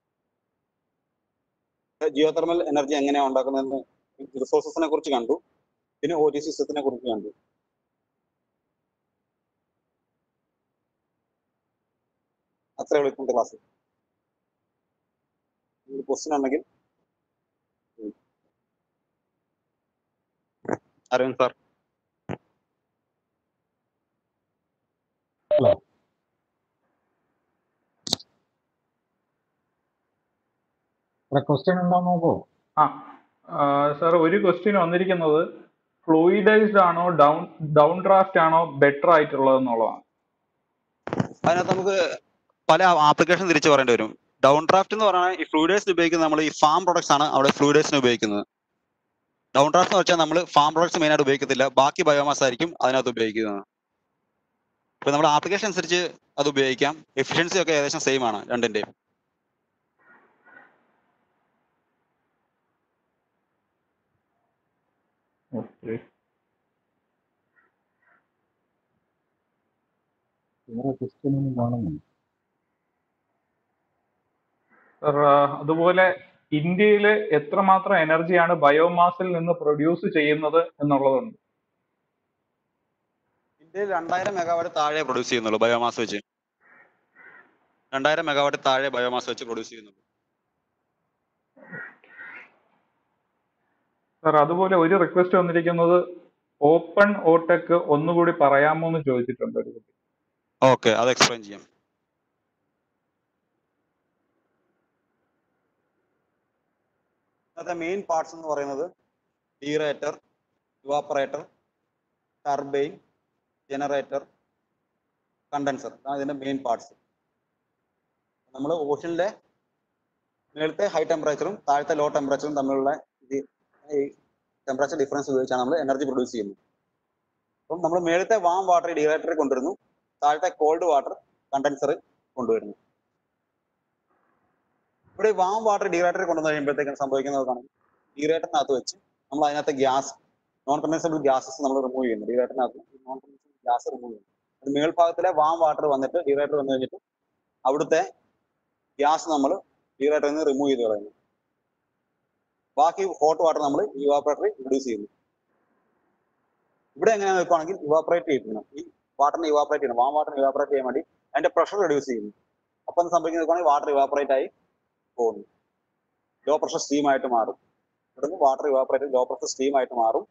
ജിയോതെർമൽ എനർജി എങ്ങനെയാണ് ഉണ്ടാക്കുന്നതെന്ന് റിസോഴ്സസിനെ കുറിച്ച് കണ്ടു, പിന്നെ OT സിസ്റ്റത്തിനെ കുറിച്ച് കണ്ടു. അത്രേ ഉള്ളൂ ഇപ്പോഴത്തെ ക്ലാസ്. ക്വസ്റ്റ്യൻ ഉണ്ടെങ്കിൽ അരവിന്ദ് സാർ. ഹലോ, ക്വസ്റ്റ്യൻ ഉണ്ടോ നോക്കൂ. സാർ, ഒരു ക്വസ്റ്റ്യൻ വന്നിരിക്കുന്നത് ഫ്ലൂയിഡൈസ്ഡ് ആണോ ഡൗൺ ഡ്രാഫ്റ്റ് ആണോ ബെറ്റർ ആയിട്ടുള്ളത് എന്നുള്ളതാണ്. അതിനകത്ത് നമുക്ക് പല ആപ്ലിക്കേഷൻ തിരിച്ചു പറയേണ്ടി വരും. ഡൗൺ ഡ്രാഫ്റ്റ് എന്ന് പറഞ്ഞാൽ ഈ ഫ്ലൂയിഡൈസിന് ഉപയോഗിക്കുന്നത് നമ്മൾ ഈ ഫാം പ്രൊഡക്ട്സ് ആണ് അവിടെ ഫ്ലൂയിഡൈസിന് ഉപയോഗിക്കുന്നത്. ഡൗൺ ഡ്രാഫ്റ്റ് എന്ന് വെച്ചാൽ നമ്മൾ ഫാം പ്രൊഡക്ട്സ് മെയിൻ ആയിട്ട് ഉപയോഗിക്കത്തില്ല, ബാക്കി ബയോമാസ് ആയിരിക്കും അതിനകത്ത് ഉപയോഗിക്കുന്നത്. ഇപ്പൊ നമ്മുടെ ആപ്ലിക്കേഷൻ അനുസരിച്ച് അത് ഉപയോഗിക്കാം. എഫിഷ്യൻസി ഒക്കെ ഏകദേശം സെയിം ആണ് രണ്ടിന്റെയും. വേറെ ക്വസ്റ്റ്യൻ കാണുന്നുണ്ട്. സാർ, അതുപോലെ ഇന്ത്യയിൽ എത്രമാത്രം എനർജിയാണ് ബയോമാസിൽ നിന്ന് പ്രൊഡ്യൂസ് ചെയ്യുന്നത് എന്നുള്ളതുണ്ട്. ഇന്ത്യയിൽ 2000 മെഗാവാട്ട് താഴെ പ്രൊഡ്യൂസ് ചെയ്യുന്നുള്ളൂ ബയോമാസ് വെച്ച്. 2000 മെഗാവാട്ട് താഴെ ബയോമാസ് വെച്ച് പ്രൊഡ്യൂസ് ചെയ്യുന്നുള്ളൂ. സാർ, അതുപോലെ ഒരു റിക്വസ്റ്റ് വന്നിരിക്കുന്നത് ഓപ്പൺ ഓടെക് ഒന്നുകൂടി പറയാമോ എന്ന് ചോദിച്ചിട്ടുണ്ട് ഒരു കുട്ടി. ഓക്കെ, അത് എക്സ്പ്ലെയിൻ ചെയ്യാം. അതിന്റെ മെയിൻ പാർട്സ് എന്ന് പറയുന്നത് deaerator, evaporator, turbine, generator, condenser. അതാണ് ഇതിന്റെ മെയിൻ പാർട്സ്. നമ്മൾ ഓഷനിലെ മേളത്തെ ഹൈ ടെമ്പറേച്ചറും താഴത്തെ ലോ ടെമ്പറേച്ചറും തമ്മിലുള്ള ഈ ടെമ്പറേച്ചർ ഡിഫറൻസ് ഉപയോഗിച്ചാണ് നമ്മൾ എനർജി പ്രൊഡ്യൂസ് ചെയ്യുന്നത്. അപ്പം നമ്മൾ മേളത്തെ വാം വാട്ടർ ഡീറേറ്ററിൽ കൊണ്ടുവരുന്നു, താഴത്തെ കോൾഡ് വാട്ടർ കണ്ടൻസർ കൊണ്ടുവരുന്നു. ഇവിടെ വാം വാട്ടർ ഡീറേറ്ററിൽ കൊണ്ടുവന്ന് കഴിയുമ്പോഴത്തേക്കും സംഭവിക്കുന്നതാണ് ഡീറേറ്ററിനകത്ത് വെച്ച് നമ്മൾ അതിനകത്ത് ഗ്യാസ്, നോൺ കണ്ടൻസബിൾ ഗ്യാസസ് നമ്മൾ റിമൂവ് ചെയ്യുന്നു. ഡീറേറ്ററിനകത്ത് നോൺ കണ്ടൻസബിൾ ഗ്യാസ് റിമൂവ് ചെയ്യുന്നു. അത് മേൽഭാഗത്തിലെ വാം വാട്ടർ വന്നിട്ട് ഡീറേറ്റർ വന്നു കഴിഞ്ഞിട്ട് അവിടുത്തെ ഗ്യാസ് നമ്മൾ ഡീറേറ്ററിൽ നിന്ന് റിമൂവ് ചെയ്ത് കളയുന്നു. ബാക്കി ഹോട്ട് വാട്ടർ നമ്മൾ ഇവാപ്പറേറ്ററിൽ ഇൻട്രൊഡ്യൂസ് ചെയ്യുന്നു. ഇവിടെ എങ്ങനെ നോക്കുകയാണെങ്കിൽ ഇവാപ്പറേറ്റ് ചെയ്യണം. ഈ വാട്ടറിനെ ഇവാപ്പറേറ്റ് ചെയ്യണം. വാം വാട്ടറിനെ ഇവാപ്പറേറ്റ് ചെയ്യാൻ വേണ്ടി അതിന്റെ പ്രഷർ റെഡ്യൂസ് ചെയ്യുന്നു. അപ്പം സംഭവിക്കുന്ന നോക്കുകയാണെങ്കിൽ വാട്ടർ ഇവാപ്പറേറ്റ് ആയി പോകുന്നു, ലോ പ്രഷർ സ്റ്റീം ആയിട്ട് മാറും. ഇവിടുന്ന് water evaporate low pressure steam ആയിട്ട് മാറും.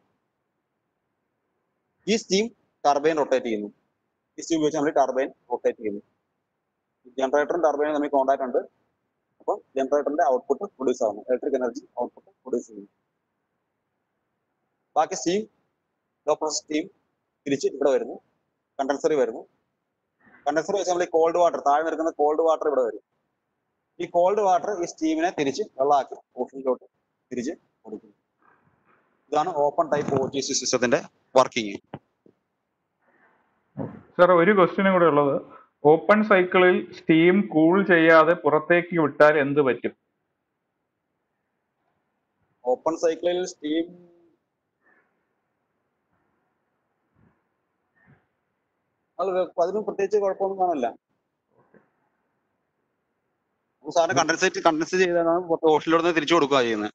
ഈ സ്റ്റീം ടർബൈൻ റൊട്ടേറ്റ് ചെയ്യുന്നു. ഈ സ്റ്റീം ഉപയോഗിച്ച് നമ്മൾ ടർബൈൻ റൊട്ടേറ്റ് ചെയ്യുന്നു. ജനറേറ്ററും ടർബൈനും തമ്മിൽ കോൺടാക്ട് ഉണ്ട്. അപ്പം ജനറേറ്ററിന്റെ ഔട്ട്പുട്ട് പ്രൊഡ്യൂസ് ആവുന്നു, ഇലക്ട്രിക് എനർജി ഔട്ട്പുട്ട് പ്രൊഡ്യൂസ് ചെയ്യുന്നു. ബാക്കി സ്റ്റീം, ലോ പ്രഷർ സ്റ്റീം തിരിച്ച് ഇവിടെ വരുന്നു, കണ്ടൻസറിൽ വരുന്നു. കണ്ടൻസർ വെച്ച് നമ്മൾ ഈ കോൾഡ് വാട്ടർ, താഴെ നിൽക്കുന്ന കോൾഡ് വാട്ടർ ഇവിടെ വരും. ഈ കോൾഡ് വാട്ടർ ഈ സ്റ്റീമിനെ തിരിച്ച് വെള്ളമാക്കി ഓഷനിലോട്ട് തിരിച്ച് കൊടുക്കുന്നു. ഇതാണ് ഓപ്പൺ ടൈപ്പ് OTC സിസ്റ്റത്തിന്റെ വർക്കിംഗ്. സാർ, ഒരു ക്വസ്റ്റ്യനും കൂടെ ഉള്ളത്, ഓപ്പൺ സൈക്കിളിൽ സ്റ്റീം കൂൾ ചെയ്യാതെ പുറത്തേക്ക് വിട്ടാൽ എന്ത് പറ്റും? ഓപ്പൺ സൈക്കിളിൽ സ്റ്റീം അതിനും പ്രത്യേകിച്ച് കുഴപ്പമൊന്നും കാണില്ല. സാറിന് കണ്ടൻസ് ചെയ്താണ് ഓഷനിലോട്ട് തിരിച്ചു കൊടുക്കുക ചെയ്യുന്നത്.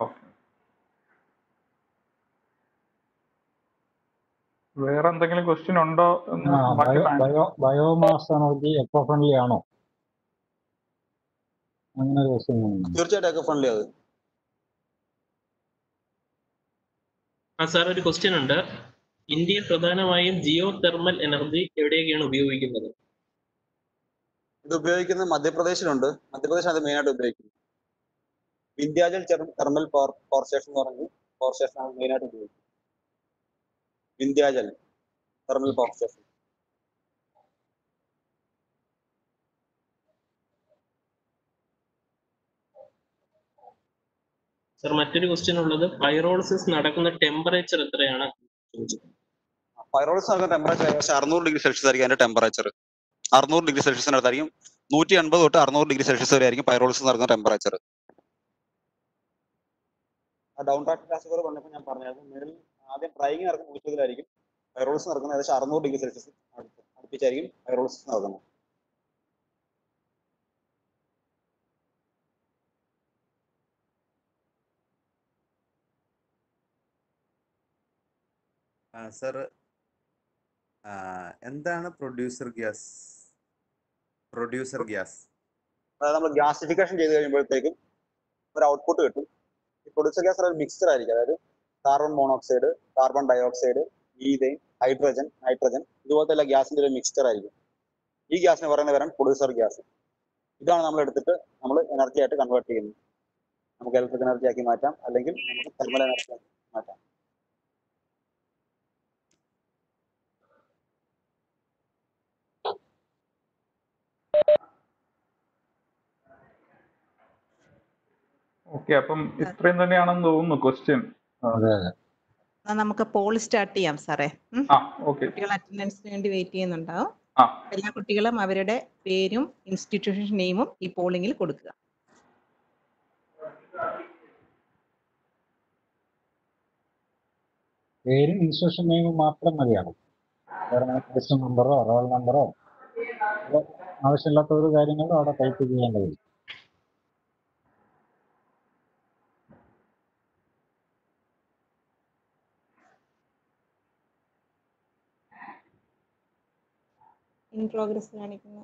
വേറെ എന്തെങ്കിലും ക്വസ്റ്റ്യൻ ഉണ്ടോ? ബയോമാസ് എനർജി എക്കോ ഫ്രണ്ട്ലി ആണോ? അങ്ങനെ ക്വസ്റ്റ്യൻ. തീർച്ചയായിട്ടും എക്കോ ഫ്രണ്ട്ലി അത്. സാർ, ഒരു ക്വസ്റ്റ്യൻ ഉണ്ട്. ഇന്ത്യയിൽ പ്രധാനമായും ജിയോ തെർമൽ എനർജി എവിടെയൊക്കെയാണ് ഉപയോഗിക്കുന്നത്? ഇത് ഉപയോഗിക്കുന്നത് മധ്യപ്രദേശിലുണ്ട്. മധ്യപ്രദേശ് അത് മെയിൻ ആയിട്ട് ഉപയോഗിക്കുന്നത്. വിന്ധ്യാചൽ തെർമൽ പവർ സ്റ്റേഷൻ എന്ന് പറഞ്ഞ പവർ സ്റ്റേഷൻ ആണ് മെയിൻ ആയിട്ട് ഉപയോഗിക്കുന്നത്. Vindhyachal thermal power station. Sir, മറ്റൊരു ക്വസ്റ്റ്യൻ ഉള്ളത്, പൈറോളിസിസ് നടക്കുന്ന ടെമ്പറേച്ചർ എത്രയാണ്? പൈറോളിസിസ് നടക്കുന്ന ടെമ്പറേച്ചർ ഏകദേശം 600 ഡിഗ്രി സെൽഷ്യസ് ആയിരിക്കും അതിന്റെ ടെമ്പറേച്ചർ. 600 ഡിഗ്രി സെൽഷ്യസിനടുത്തായിരിക്കും 180 തൊട്ട് 600 ഡിഗ്രി സെൽഷ്യസ് വരെ ആയിരിക്കും പൈറോളിസിസ് നടക്കുന്ന ടെമ്പറേച്ചർ. ഡൗൺ ട്രാക്ക് ക്ലാസ് പറഞ്ഞപ്പോൾ ഞാൻ പറഞ്ഞായിരുന്നു, മേളിൽ ആദ്യം ഡ്രൈയിങ് നടക്കുന്ന 120 പൈറോളിസിസ് നടക്കുന്നത് ഏകദേശം 600 ഡിഗ്രി സെൽഷ്യസ് അടുപ്പിച്ചായിരിക്കും പൈറോളിസിസ് നടക്കുന്നത്. സർ, എന്താണ് പ്രൊഡ്യൂസർ ഗ്യാസ്? അതായത് നമ്മൾ ഗ്യാസിഫിക്കേഷൻ ചെയ്ത് കഴിയുമ്പോഴത്തേക്കും ഒരു ഔട്ട്പുട്ട് കിട്ടും. ഈ പ്രൊഡ്യൂസർ ഗ്യാസ് ഒരു മിക്സ്ചർ ആയിരിക്കും. അതായത് carbon monoxide, carbon dioxide, ethane, hydrogen, nitrogen, ഇതുപോലത്തെ എല്ലാ ഗ്യാസിന്റെ ഒരു മിക്സ്ചർ ആയിരിക്കും. ഈ ഗ്യാസിന് പറയുന്ന പേരാണ് പ്രൊഡ്യൂസർ ഗ്യാസ്. ഇതാണ് നമ്മൾ എടുത്തിട്ട് നമ്മൾ എനർജി ആയിട്ട് കൺവേർട്ട് ചെയ്യുന്നത്. നമുക്ക് ഇലക്ട്രിക് എനർജി ആക്കി മാറ്റാം, അല്ലെങ്കിൽ നമുക്ക് തെർമൽ എനർജി ആക്കി മാറ്റാം. ഓക്കെ, അപ്പം ഇത്രയും തന്നെയാണെന്ന് തോന്നുന്നു ക്വസ്റ്റ്യൻ. അതെ അതെ. എന്നാ നമുക്ക് പോൾ സ്റ്റാർട്ട് ചെയ്യാം സാറേ. ആ ഓക്കെ. കുട്ടികൾ അറ്റൻഡൻസിന് വേണ്ടി വെയിറ്റ് ചെയ്യുന്നുണ്ടാവും. ആ എല്ലാ കുട്ടികളും അവരുടെ പേരും ഇൻസ്റ്റിറ്റ്യൂഷൻ നെയിമും ഈ പോളിംഗിൽ കൊടുക്കുക. പേരും ഇൻസ്ട്രക്ഷൻ നെയിമും മാത്രം മതിയാകും. വേറെ രജിസ്റ്റർ നമ്പറോ റോൾ നമ്പറോ ആവശ്യമില്ലാത്ത ഒരു കാര്യങ്ങളും അവിടെ ടൈപ്പ് ചെയ്യേണ്ടതില്ല. ഇൻ പ്രോഗ്രസ് കാണിക്കുന്നു.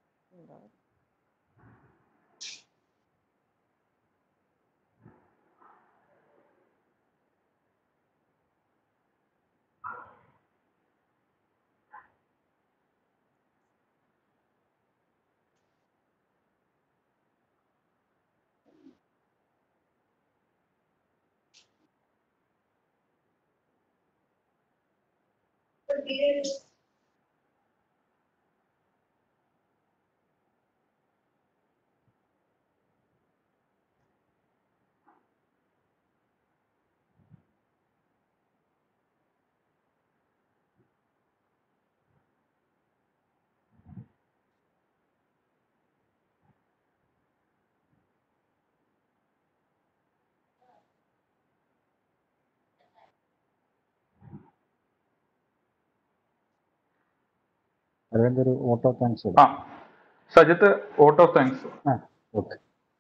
അതിൻ്റെ ഒരു ഓട്ടോ താങ്ക്സ്. ആ Sajith, auto thanks. Okay.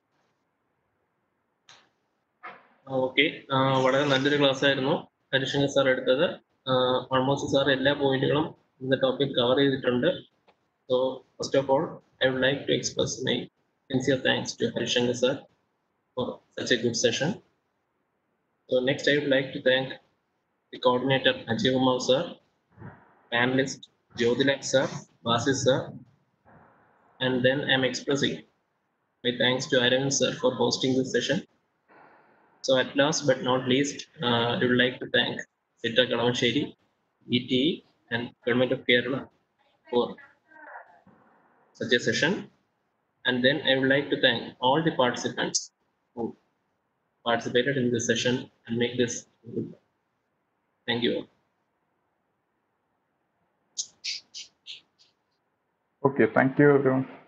Okay, വളരെ നല്ലൊരു ക്ലാസ് ആയിരുന്നു ഹരിശങ്കർ സാർ എടുത്തത്. ഓൾമോസ്റ്റ് സാർ എല്ലാ പോയിന്റുകളും ഇന്ന ടോപ്പിക് കവർ ചെയ്തിട്ടുണ്ട്. So first of all I would like to express my sincere thanks to Harishankar sir for such a good session. So next I would like to thank the coordinator Ajay Kumar sir, panelist Jyotilak sir, Basis sir, and then I'm expressing my thanks to Aravind sir for hosting this session. So at last but not least, I would like to thank Sitta Kalamansheri, ETE and Government of Kerala for such a session. And then I would like to thank all the participants who participated in this session and make this good. Thank you all. Okay, thank you everyone.